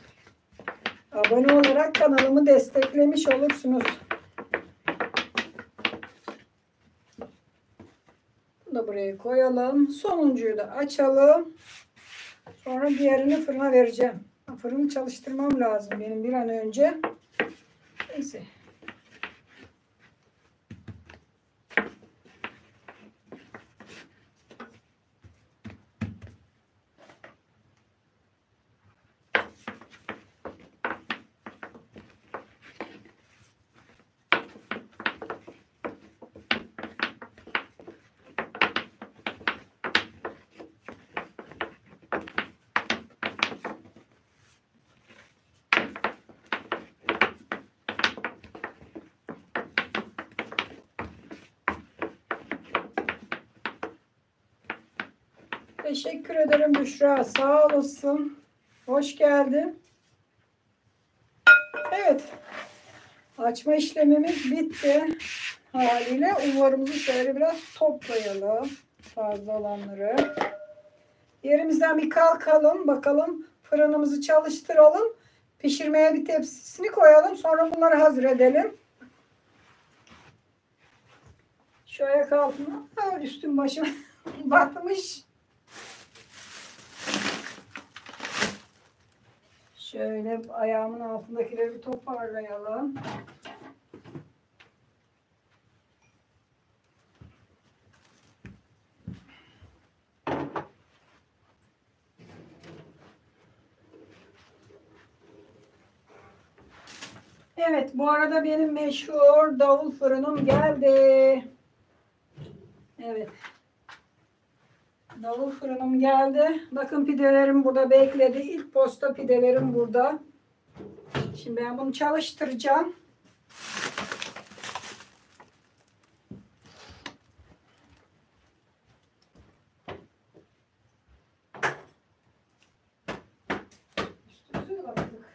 Abone olarak kanalımı desteklemiş olursunuz. da buraya koyalım. Sonuncuyu da açalım. Sonra diğerini fırına vereceğim. Fırını çalıştırmam lazım benim bir an önce. Neyse. Teşekkür ederim Büşra. Sağ olasın. Hoş geldin. Evet. Açma işlemimiz bitti. Haliyle unlarımızı şöyle biraz toplayalım. Fazla olanları. Yerimizden bir kalkalım. Bakalım fırınımızı çalıştıralım. Pişirmeye bir tepsisini koyalım. Sonra bunları hazır edelim. Şöyle kalkma. Ha, üstüm başım batmış. Şöyle ayağımın altındakileri bir toparlayalım. Evet, bu arada benim meşhur davul fırınım geldi. Evet. Davul fırınım geldi. Bakın pidelerim burada bekledi. İlk posta pidelerim burada. Şimdi ben bunu çalıştıracağım. Üstümüzü kapattık.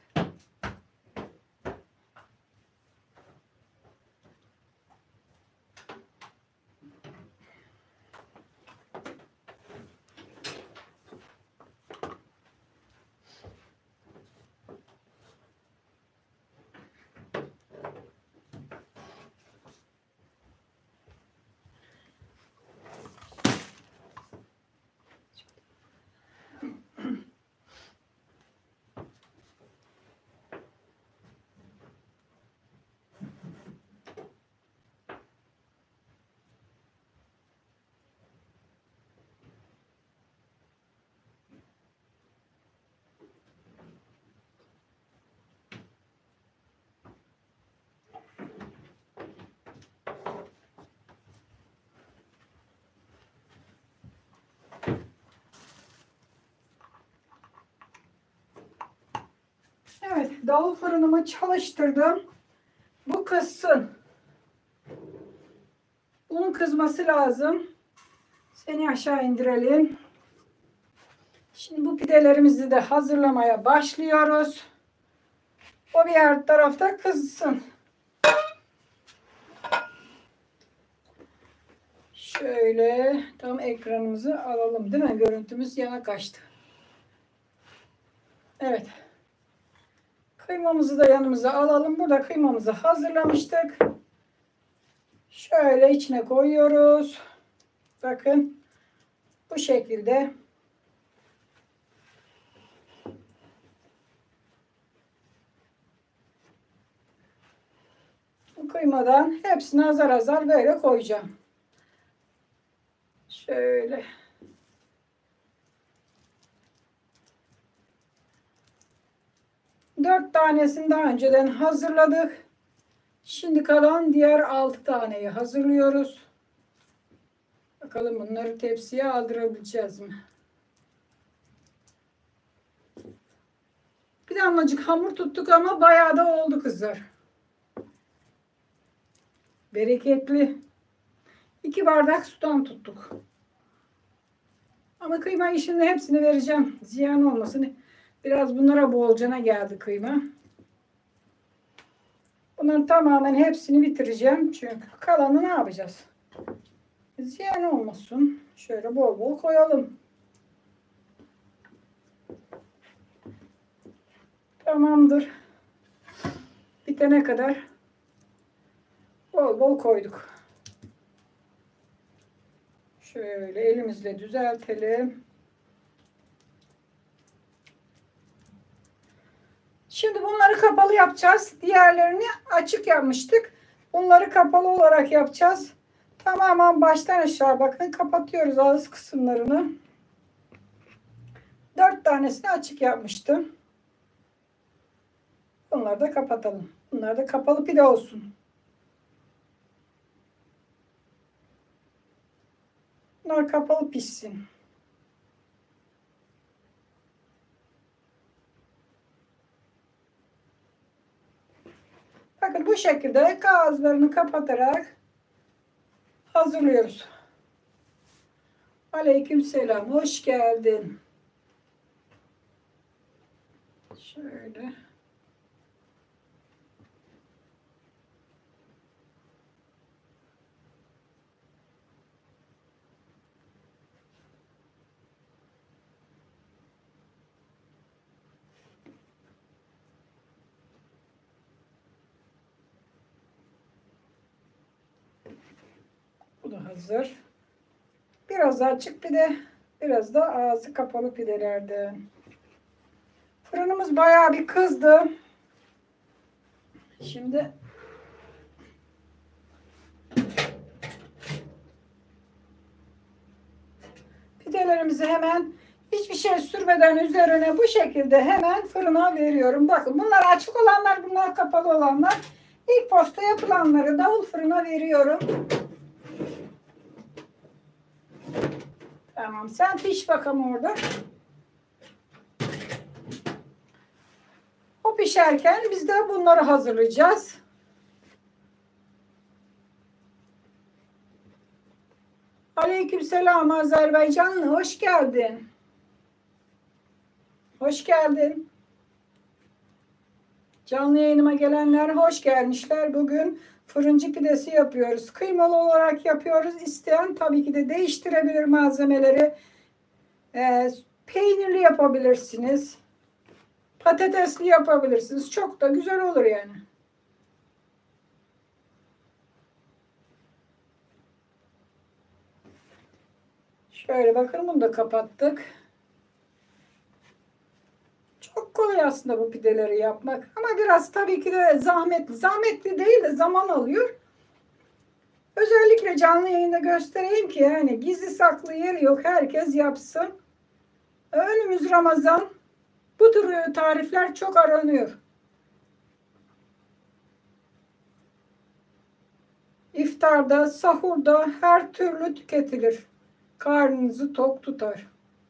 Evet, davul fırınımı çalıştırdım. Bu kızsın. Bunun kızması lazım. Seni aşağı indirelim. Şimdi bu pidelerimizi de hazırlamaya başlıyoruz. O bir her tarafta kızsın. Şöyle tam ekranımızı alalım, değil mi? Görüntümüz yana kaçtı. Evet. Kıymamızı da yanımıza alalım. Burada kıymamızı hazırlamıştık. Şöyle içine koyuyoruz. Bakın. Bu şekilde. Bu kıymadan hepsini azar azar böyle koyacağım. Şöyle. Dört tanesini daha önceden hazırladık. Şimdi kalan diğer altı taneyi hazırlıyoruz. Bakalım bunları tepsiye aldırabileceğiz mi? Bir damlacık hamur tuttuk ama bayağı da oldu kızlar. Bereketli. İki bardak sudan tuttuk. Ama kıyma işini hepsini vereceğim. Ziyan olmasın. Biraz bunlara bolcana geldi kıyma. Bunların tamamen hepsini bitireceğim. Çünkü kalanı ne yapacağız? Ziyan olmasın. Şöyle bol bol koyalım. Tamamdır. Bitene kadar bol bol koyduk. Şöyle elimizle düzeltelim. Şimdi bunları kapalı yapacağız. Diğerlerini açık yapmıştık. Bunları kapalı olarak yapacağız. Tamamen baştan aşağı bakın. Kapatıyoruz ağız kısımlarını. Dört tanesini açık yapmıştım. Bunları da kapatalım. Bunlar da kapalı pide olsun. Bunlar kapalı pişsin. Bakın bu şekilde ağızlarını kapatarak hazırlıyoruz. Aleykümselam. Hoş geldin. Şöyle. Bu da hazır. Biraz açık pide, biraz da ağzı kapalı pidelerden. Fırınımız bayağı bir kızdı. Şimdi pidelerimizi hemen hiçbir şey sürmeden üzerine bu şekilde hemen fırına veriyorum. Bakın bunlar açık olanlar, bunlar kapalı olanlar. İlk posta yapılanları davul fırına veriyorum. Tamam, sen piş bakalım orada. O pişerken biz de bunları hazırlayacağız. Aleykümselam Azerbaycanlı, hoş geldin. Hoş geldin. Canlı yayınıma gelenler hoş gelmişler. Bugün fırıncı pidesi yapıyoruz. Kıymalı olarak yapıyoruz. İsteyen tabii ki de değiştirebilir malzemeleri. Ee, peynirli yapabilirsiniz. Patatesli yapabilirsiniz. Çok da güzel olur yani. Şöyle bakın, bunu da kapattık. Çok kolay aslında bu pideleri yapmak. Ama biraz tabii ki de zahmetli. Zahmetli değil de zaman alıyor. Özellikle canlı yayında göstereyim ki yani gizli saklı yeri yok. Herkes yapsın. Önümüz Ramazan. Bu tür tarifler çok aranıyor. İftarda, sahurda her türlü tüketilir. Karnınızı tok tutar.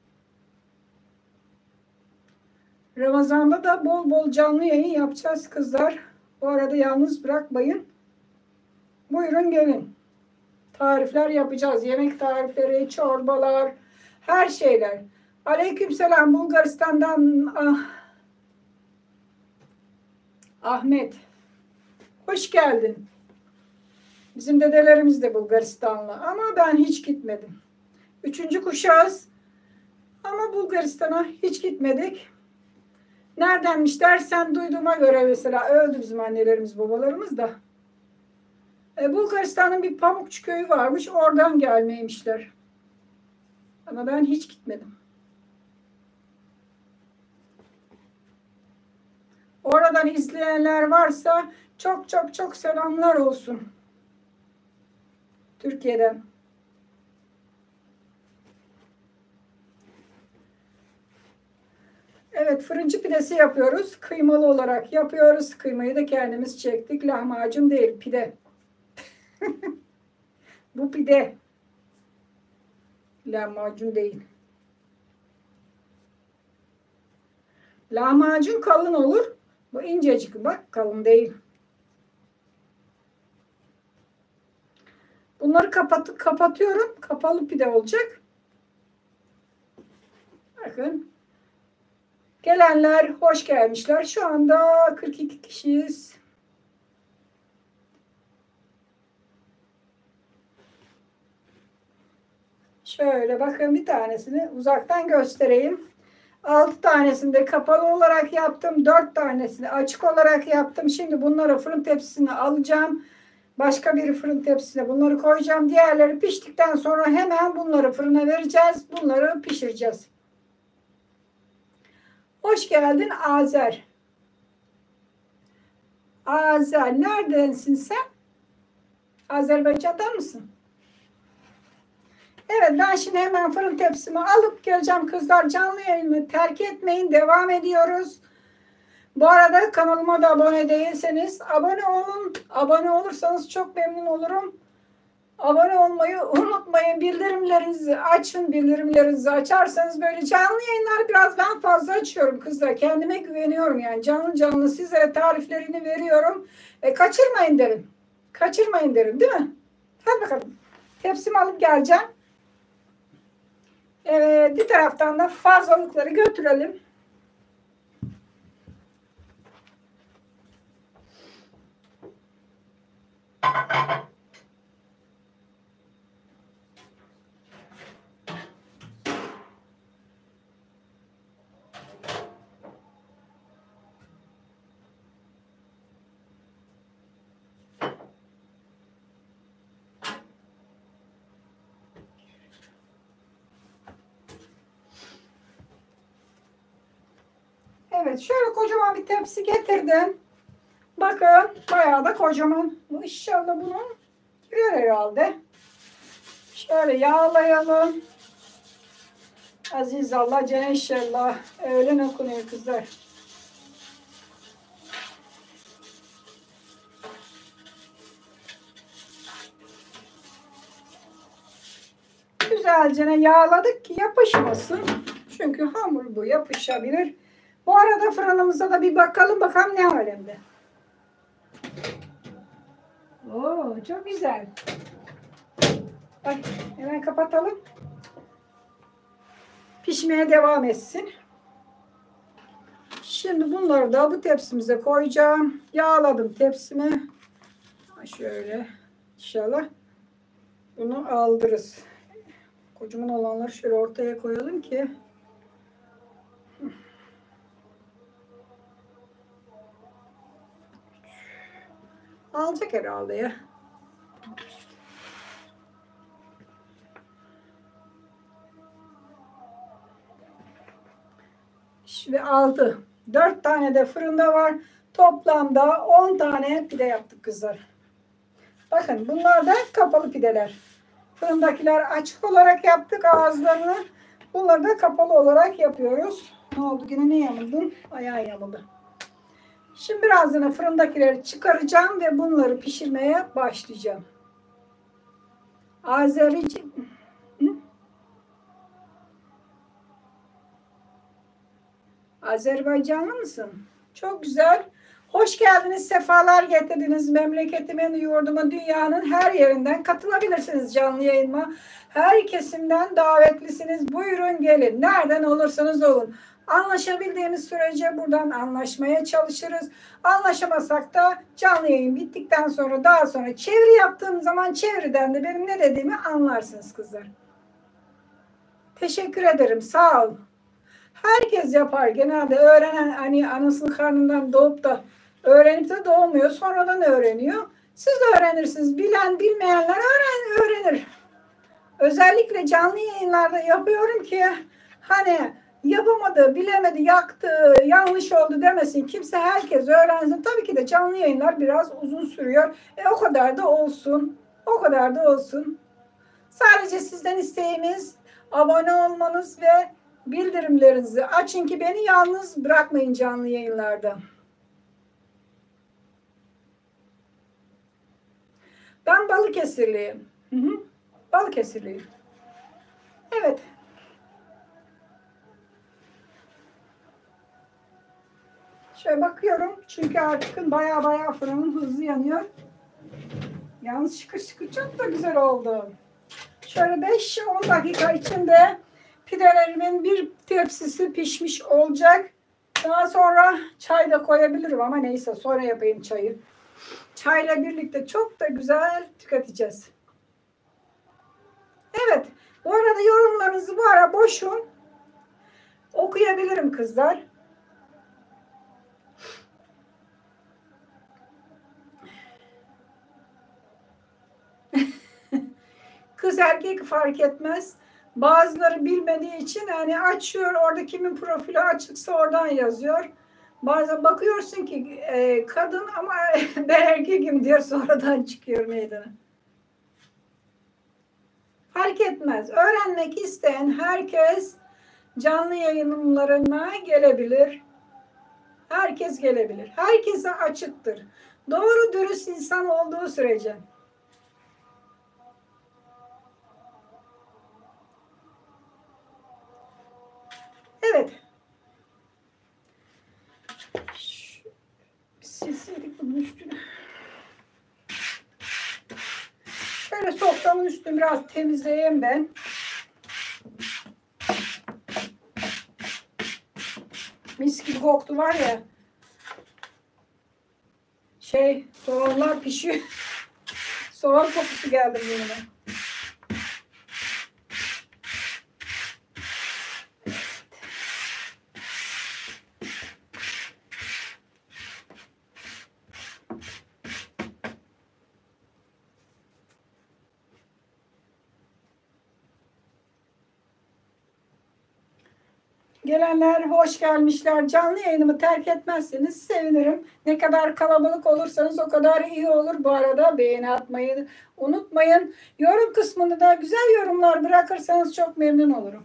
Ramazan'da da bol bol canlı yayın yapacağız kızlar. Bu arada yalnız bırakmayın. Buyurun gelin. Tarifler yapacağız. Yemek tarifleri, çorbalar, her şeyler. Aleykümselam Bulgaristan'dan ah, Ahmet. Hoş geldin. Bizim dedelerimiz de Bulgaristanlı ama ben hiç gitmedim. Üçüncü kuşağız ama Bulgaristan'a hiç gitmedik. Neredenmiş dersen duyduğuma göre mesela öldü bizim annelerimiz babalarımız da. E, Bulgaristan'ın bir Pamukçu köyü varmış, oradan gelmeymişler. Ama ben hiç gitmedim. Oradan izleyenler varsa çok çok çok selamlar olsun. Türkiye'den. Evet, fırıncı pidesi yapıyoruz. Kıymalı olarak yapıyoruz. Kıymayı da kendimiz çektik. Lahmacun değil, pide. Bu pide. Lahmacun değil. Lahmacun kalın olur. Bu incecik, bak kalın değil. Bunları kapat kapatıyorum. Kapalı pide olacak. Bakın. Gelenler hoş gelmişler. Şu anda kırk iki kişiyiz. Şöyle bakın, bir tanesini uzaktan göstereyim. altı tanesini de kapalı olarak yaptım. dört tanesini açık olarak yaptım. Şimdi bunları fırın tepsisine alacağım. Başka bir fırın tepsisine bunları koyacağım. Diğerleri piştikten sonra hemen bunları fırına vereceğiz. Bunları pişireceğiz. Hoş geldin Azer. Azer neredensin sen? Azerbaycan'dan mısın? Evet, ben şimdi hemen fırın tepsimi alıp geleceğim kızlar. Canlı yayını terk etmeyin. Devam ediyoruz. Bu arada kanalıma da abone değilseniz abone olun. Abone olursanız çok memnun olurum. Abone olmayı unutmayın. Bildirimlerinizi açın. Bildirimlerinizi açarsanız böyle canlı yayınlar biraz ben fazla açıyorum kızlar. Kendime güveniyorum yani. Canlı canlı sizlere tariflerini veriyorum. E, kaçırmayın derim. Kaçırmayın derim değil mi? Hadi bakalım. Tepsimi alıp geleceğim. Evet, bir taraftan da fazlalıkları götürelim. Evet, şöyle kocaman bir tepsi getirdim. Bakın, bayağı da kocaman. Bu inşallah bunun girer herhalde. Şöyle yağlayalım. Aziz Allah Celle inşallah. Öğlen okunuyor kızlar. Güzelce yağladık ki yapışmasın. Çünkü hamur bu yapışabilir. Bu arada fırınımıza da bir bakalım bakalım ne alemde. Oo, çok güzel. Bak, hemen kapatalım. Pişmeye devam etsin. Şimdi bunları da bu tepsimize koyacağım. Yağladım tepsimi. Şöyle inşallah bunu aldırırız. Kocaman olanları şöyle ortaya koyalım ki alacak herhalde ya. Şimdi aldı. Dört tane de fırında var. Toplamda on tane pide yaptık kızlar. Bakın bunlar da kapalı pideler. Fırındakiler açık olarak yaptık ağızlarını. Bunları da kapalı olarak yapıyoruz. Ne oldu? Yine ne yamıldın? Ayağı yamıldı. Şimdi birazdan fırındakileri çıkaracağım ve bunları pişirmeye başlayacağım. Azerici... Azerbaycanlı mısın? Çok güzel. Hoş geldiniz, sefalar getirdiniz. Memleketimin, yurdumun, dünyanın her yerinden katılabilirsiniz canlı yayınıma. Her kesimden davetlisiniz. Buyurun gelin. Nereden olursanız olun. Anlaşabildiğimiz sürece buradan anlaşmaya çalışırız. Anlaşamasak da canlı yayın bittikten sonra daha sonra çeviri yaptığım zaman çeviriden de benim ne dediğimi anlarsınız kızlar. Teşekkür ederim. Sağ olun. Herkes yapar. Genelde öğrenen hani anasının karnından doğup da öğrenip de doğmuyor. Sonradan öğreniyor. Siz de öğrenirsiniz. Bilen bilmeyenler öğren, öğrenir. Özellikle canlı yayınlarda yapıyorum ki hani yapamadı, bilemedi, yaktı, yanlış oldu demesin. Kimse herkes öğrensin. Tabii ki de canlı yayınlar biraz uzun sürüyor. E o kadar da olsun. O kadar da olsun. Sadece sizden isteğimiz abone olmanız ve bildirimlerinizi açın ki beni yalnız bırakmayın canlı yayınlarda. Ben Balıkesirliyim. Hı hı. Balıkesirliyim. Evet. Şöyle bakıyorum. Çünkü artık baya baya fırının hızlı yanıyor. Yalnız şıkır şıkır çok da güzel oldu. Şöyle beş on dakika içinde pidelerimin bir tepsisi pişmiş olacak. Daha sonra çay da koyabilirim ama neyse sonra yapayım çayı. Çayla birlikte çok da güzel tüketeceğiz. Evet. Bu arada yorumlarınızı bu ara boşun. Okuyabilirim kızlar. Kız erkek fark etmez. Bazıları bilmediği için hani açıyor, orada kimin profili açıksa oradan yazıyor. Bazen bakıyorsun ki e, kadın ama ben erkekim diyor, sonradan çıkıyor meydana. Fark etmez. Öğrenmek isteyen herkes canlı yayınlarına gelebilir. Herkes gelebilir. Herkese açıktır. Doğru dürüst insan olduğu sürece. Evet. Silseydik bunun üstüne. Şöyle soframın üstünü biraz temizleyeyim ben. Mis gibi koktu var ya. Şey, soğanlar pişiyor. Soğan kokusu geldi önüme. Gelenler hoş gelmişler. Canlı yayınımı terk etmezseniz sevinirim. Ne kadar kalabalık olursanız o kadar iyi olur. Bu arada beğeni atmayı unutmayın. Yorum kısmını da güzel yorumlar bırakırsanız çok memnun olurum.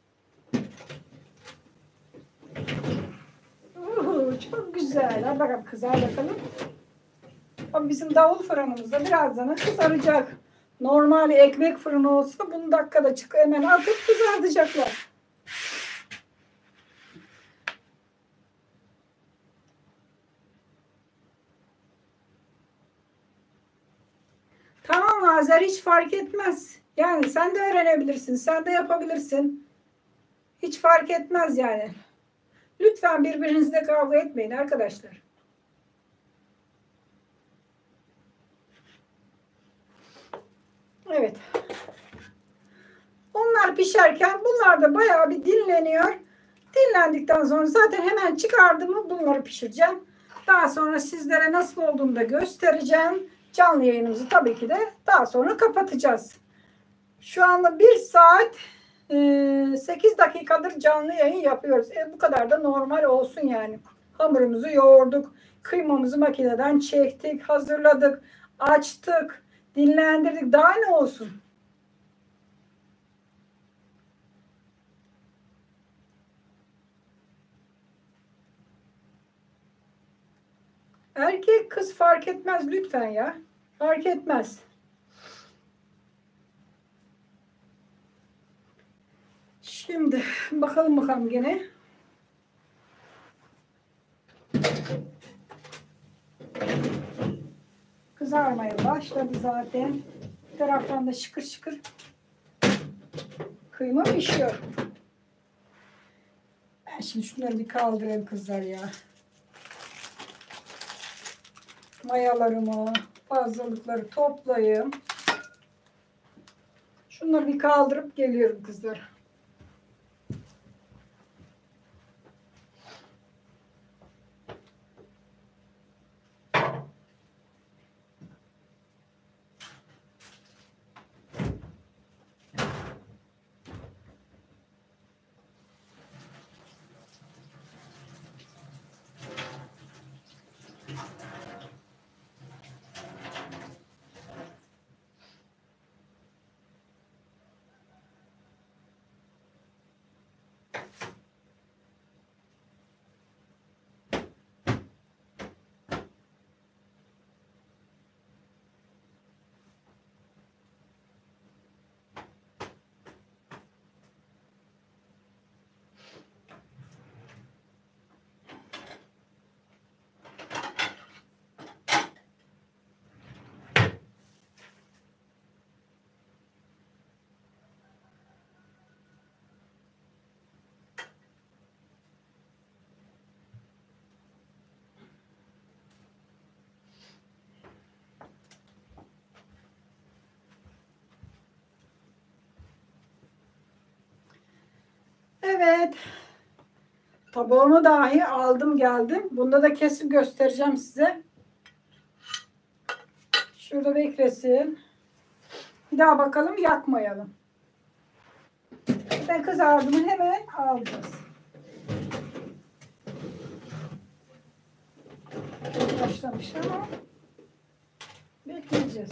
Uhu, çok güzel. Hadi bakalım kızar bakalım. Bizim davul fırınımızda birazdan kızaracak. Normal ekmek fırını olsa bunu dakikada çık hemen atıp kızartacaklar. Tamam Azer, hiç fark etmez. Yani sen de öğrenebilirsin. Sen de yapabilirsin. Hiç fark etmez yani. Lütfen birbirinizle kavga etmeyin arkadaşlar. Evet. Onlar pişerken bunlar da bayağı bir dinleniyor. Dinlendikten sonra zaten hemen çıkardım, bunları pişireceğim. Daha sonra sizlere nasıl olduğunu da göstereceğim. Canlı yayınımızı tabii ki de daha sonra kapatacağız. Şu anda bir saat sekiz dakikadır canlı yayın yapıyoruz. E, bu kadar da normal olsun yani. Hamurumuzu yoğurduk. Kıymamızı makineden çektik. Hazırladık. Açtık. Dinlendirdik. Daha ne olsun? Erkek kız fark etmez lütfen ya. Fark etmez. Şimdi bakalım bakalım gene. Kızarmaya başladı zaten. Bir taraftan da şıkır şıkır kıyma pişiyor. Ben şimdi şunları bir kaldırayım kızlar ya. Mayalarımı, fazlalıkları toplayayım. Şunları bir kaldırıp geliyorum kızlar. Evet. Tabağımı dahi aldım geldim. Bunda da kesip göstereceğim size. Şurada beklesin. Bir daha bakalım, yakmayalım. Ben kızardığını hemen alacağız. Başlamış ama bekleyeceğiz.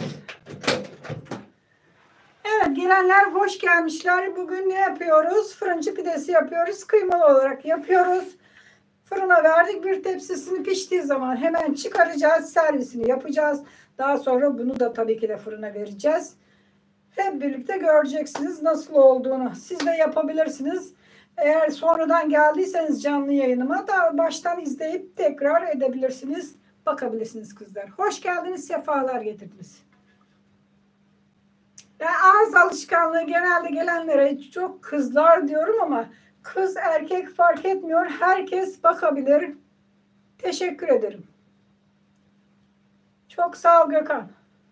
Evet, gelenler hoş gelmişler. Bugün ne yapıyoruz? Fırıncı pidesi yapıyoruz. Kıymalı olarak yapıyoruz. Fırına verdik. Bir tepsisini piştiği zaman hemen çıkaracağız. Servisini yapacağız. Daha sonra bunu da tabii ki de fırına vereceğiz. Hep birlikte göreceksiniz nasıl olduğunu. Siz de yapabilirsiniz. Eğer sonradan geldiyseniz canlı yayınıma da baştan izleyip tekrar edebilirsiniz. Bakabilirsiniz kızlar. Hoş geldiniz. Sefalar getirdiniz. Ben ağız alışkanlığı genelde gelenlere çok kızlar diyorum ama kız erkek fark etmiyor. Herkes bakabilir. Teşekkür ederim. Çok sağ ol Gökhan.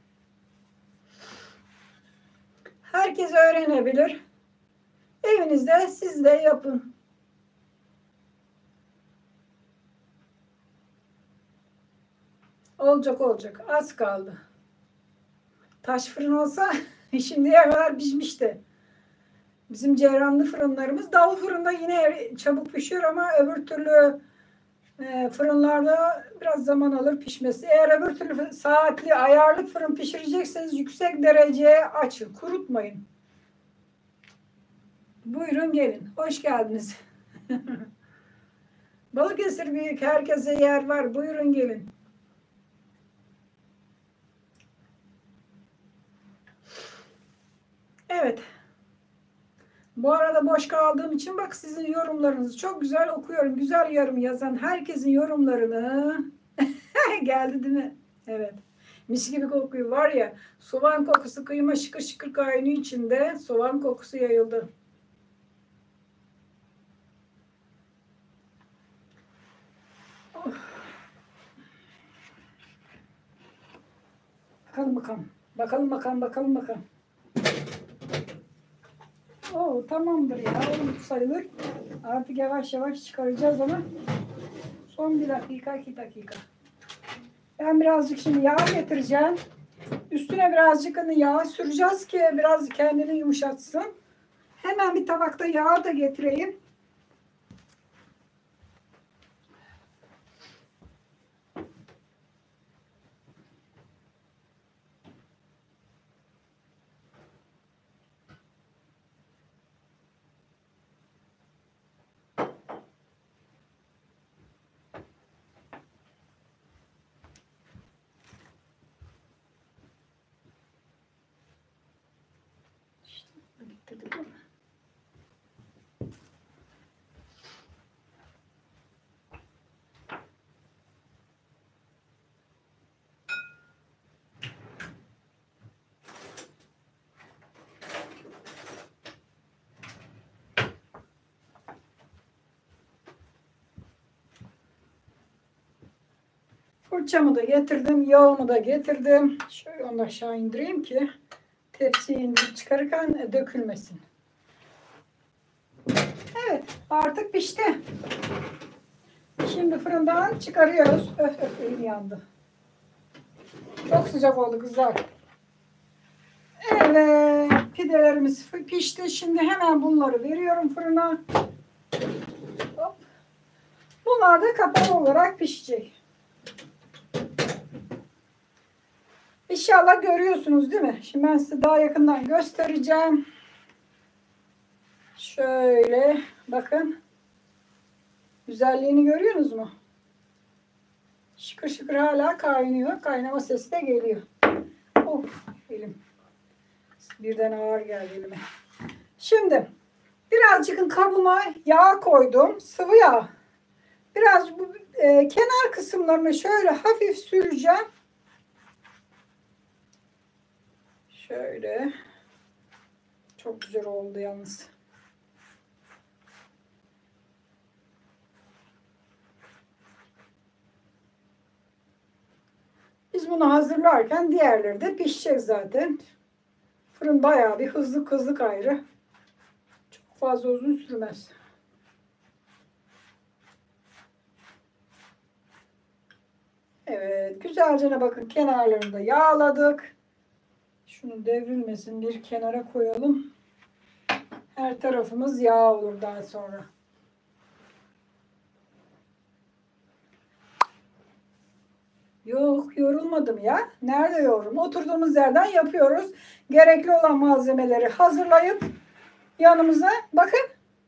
Herkes öğrenebilir. Evinizde siz de yapın. Olacak olacak. Az kaldı. Taş fırın olsa şimdiye kadar pişmişti. Bizim ceyranlı fırınlarımız davul fırında yine çabuk pişiyor ama öbür türlü e, fırınlarda biraz zaman alır pişmesi. Eğer öbür türlü saatli ayarlı fırın pişirecekseniz yüksek dereceye açın. Kurutmayın. Buyurun gelin. Hoş geldiniz. Balıkesir büyük. Herkese yer var. Buyurun gelin. Evet. Bu arada boş kaldığım için bak sizin yorumlarınızı çok güzel okuyorum. Güzel yorum yazan herkesin yorumlarını geldi değil mi? Evet. Mis gibi kokuyor var ya. Soğan kokusu, kıyma şıkır şıkır kaynıyor içinde. Soğan kokusu yayıldı. Oh. Bakalım bakalım. Bakalım bakalım bakalım bakalım. Oo, tamamdır ya. Olmuş sayılır. Artık yavaş yavaş çıkaracağız ama son bir dakika, iki dakika. Ben birazcık şimdi yağ getireceğim. Üstüne birazcık hani yağ süreceğiz ki biraz kendini yumuşatsın. Hemen bir tabakta yağ da getireyim. Fırçamı da getirdim, yağımı da getirdim. Şöyle onu aşağı indireyim ki tepsiye indirip çıkarırken dökülmesin. Evet, artık pişti. Şimdi fırından çıkarıyoruz. Öf öf elim yandı. Çok sıcak oldu kızlar. Evet, pidelerimiz pişti. Şimdi hemen bunları veriyorum fırına. Hop. Bunlar da kapalı olarak pişecek. İnşallah görüyorsunuz değil mi? Şimdi ben size daha yakından göstereceğim. Şöyle bakın. Güzelliğini görüyorsunuz mu? Şıkır şıkır hala kaynıyor. Kaynama sesi de geliyor. Oh elim. Birden ağır geldi elime. Şimdi birazcık kabıma yağ koydum. Sıvı yağ. Biraz bu e, kenar kısımlarını şöyle hafif süreceğim. Şöyle. Çok güzel oldu yalnız. Biz bunu hazırlarken diğerleri de pişecek zaten. Fırın bayağı bir hızlı hızlı ayrı. Çok fazla uzun sürmez. Evet, güzelce bakın kenarlarını da yağladık. Şunu devrilmesin, bir kenara koyalım. Her tarafımız yağ olur daha sonra. Yok, yorulmadım ya. Nerede yoruldum? Oturduğumuz yerden yapıyoruz. Gerekli olan malzemeleri hazırlayıp yanımıza bakın.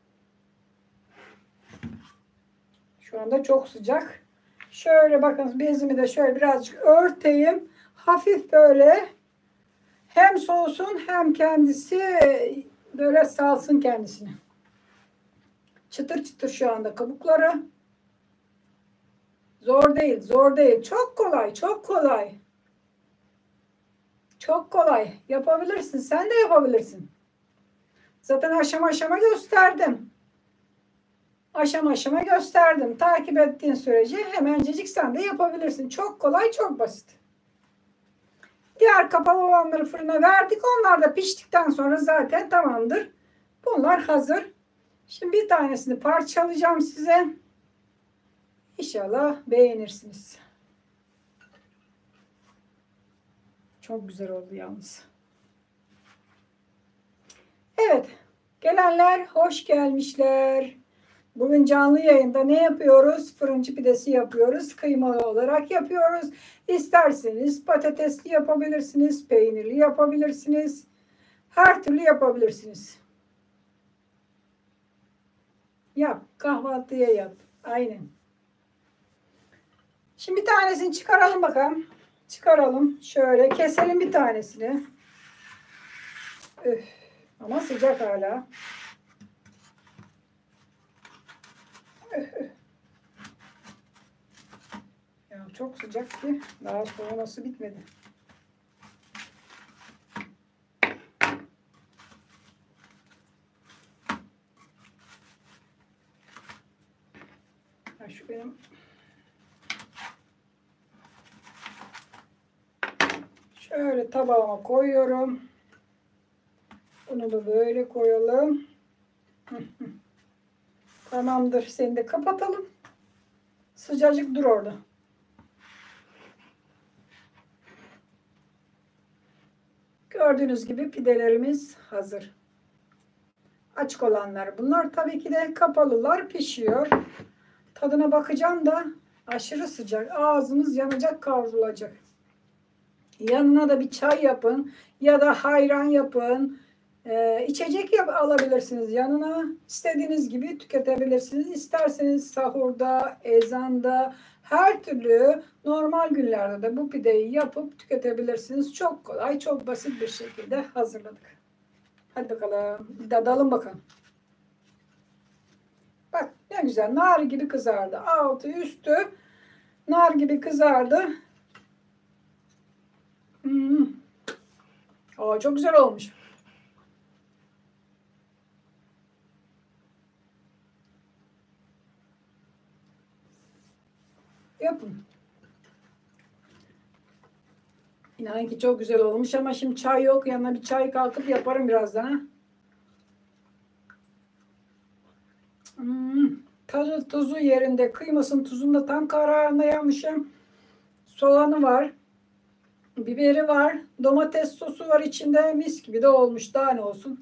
Şu anda çok sıcak. Şöyle bakın, bezimi de şöyle birazcık örteyim. Hafif böyle hem soğusun hem kendisi böyle salsın kendisini. Çıtır çıtır şu anda kabukları. Zor değil, zor değil. Çok kolay, çok kolay. Çok kolay. Yapabilirsin. Sen de yapabilirsin. Zaten aşama aşama gösterdim. Aşama aşama gösterdim. Takip ettiğin sürece hemencecik sen de yapabilirsin. Çok kolay, çok basit. Diğer kapalı olanları fırına verdik. Onlar da piştikten sonra zaten tamamdır. Bunlar hazır. Şimdi bir tanesini parçalayacağım size. İnşallah beğenirsiniz. Çok güzel oldu yalnız. Evet. Gelenler hoş gelmişler. Bugün canlı yayında ne yapıyoruz? Fırıncı pidesi yapıyoruz. Kıymalı olarak yapıyoruz. İsterseniz patatesli yapabilirsiniz. Peynirli yapabilirsiniz. Her türlü yapabilirsiniz. Yap. Kahvaltıya yap. Aynen. Şimdi bir tanesini çıkaralım bakalım. Çıkaralım. Şöyle keselim bir tanesini. Üf, ama sıcak hala. Üf, üf. Ya çok sıcak ki daha soğuması bitmedi. Ha, şu benim şöyle tabağıma koyuyorum. Bunu da böyle koyalım. Tamamdır. Seni de kapatalım. Sıcacık dur orada. Gördüğünüz gibi pidelerimiz hazır. Açık olanlar bunlar. Tabii ki de kapalılar pişiyor. Tadına bakacağım da aşırı sıcak. Ağzımız yanacak, kavrulacak. Yanına da bir çay yapın ya da hayran yapın. Ee, içecek yap alabilirsiniz yanına. İstediğiniz gibi tüketebilirsiniz. İsterseniz sahurda, ezanda, her türlü normal günlerde de bu pideyi yapıp tüketebilirsiniz. Çok kolay, çok basit bir şekilde hazırladık. Hadi bakalım. Bir tadalım bakalım. Bak ne güzel. Nar gibi kızardı. Altı üstü nar gibi kızardı. Hmm. Aa, çok güzel olmuş. Yapın. İnanın ki çok güzel olmuş ama şimdi çay yok. Yanına bir çay kalkıp yaparım birazdan. Hmm. Tadı tuzu yerinde. Kıymasının tuzunu da tam kararına yapmışım. Soğanı var. Biberi var. Domates sosu var içinde. Mis gibi de olmuş. Daha ne olsun.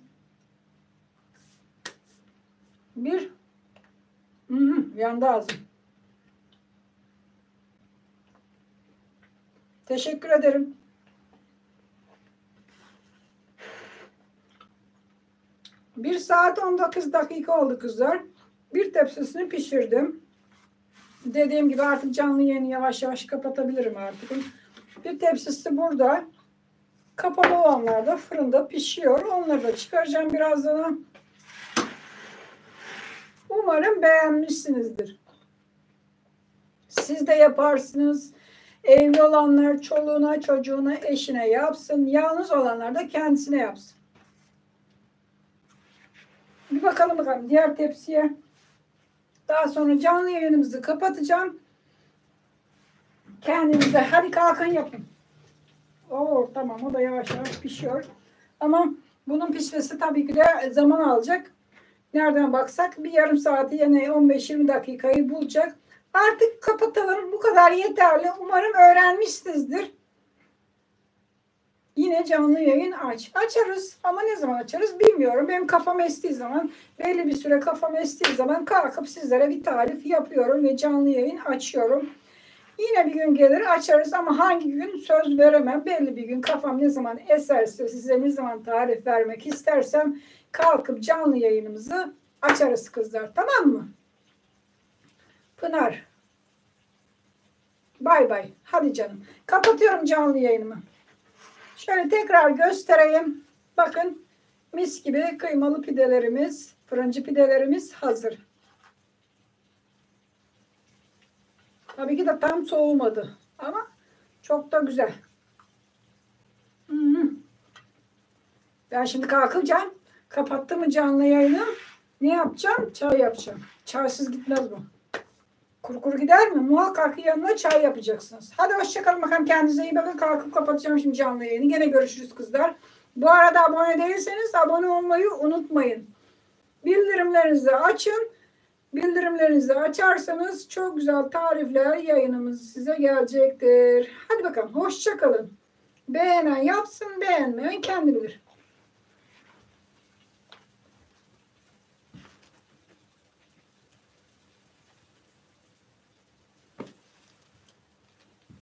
Bir. Hmm. Yandı ağzım. Teşekkür ederim. Bir saat on dokuz dakika oldu kızlar. Bir tepsisini pişirdim. Dediğim gibi artık canlı yayını yavaş yavaş kapatabilirim artık. Bir tepsisi burada. Kapalı olanlar da fırında pişiyor. Onları da çıkaracağım birazdan. Umarım beğenmişsinizdir. Siz de yaparsınız. Evli olanlar çoluğuna, çocuğuna, eşine yapsın. Yalnız olanlar da kendisine yapsın. Bir bakalım bakalım diğer tepsiye. Daha sonra canlı yayınımızı kapatacağım. Kendinize hadi kalkın yapın. Oo, tamam o da yavaş yavaş pişiyor. Ama bunun pişmesi tabii ki de zaman alacak. Nereden baksak bir yarım saati yine on beş yirmi dakikayı bulacak. Artık kapatalım. Bu kadar yeterli. Umarım öğrenmişsinizdir. Yine canlı yayın aç. Açarız ama ne zaman açarız bilmiyorum. Benim kafam estiği zaman, belli bir süre kafam estiği zaman kalkıp sizlere bir tarif yapıyorum ve canlı yayın açıyorum. Yine bir gün gelir açarız ama hangi gün söz veremem. Belli bir gün kafam ne zaman eserse, size ne zaman tarif vermek istersem kalkıp canlı yayınımızı açarız kızlar. Tamam mı? Pınar. Bay bay. Hadi canım. Kapatıyorum canlı yayınımı. Şöyle tekrar göstereyim. Bakın mis gibi kıymalı pidelerimiz, fırıncı pidelerimiz hazır. Tabii ki de tam soğumadı ama çok da güzel. Hmm. Ben şimdi kalkacağım. Kapattım mı canlı yayını? Ne yapacağım? Çay yapacağım. Çaysız gitmez bu. Kuru kuru gider mi? Muhakkak yanına çay yapacaksınız. Hadi hoşçakalın bakalım. Kendinize iyi bakın. Kalkıp kapatacağım şimdi canlı yayını. Gene görüşürüz kızlar. Bu arada abone değilseniz abone olmayı unutmayın. Bildirimlerinizi açın. Bildirimlerinizi açarsanız çok güzel tarifler, yayınımız size gelecektir. Hadi bakalım. Hoşçakalın. Beğenen yapsın, beğenmeyen kendi bilir.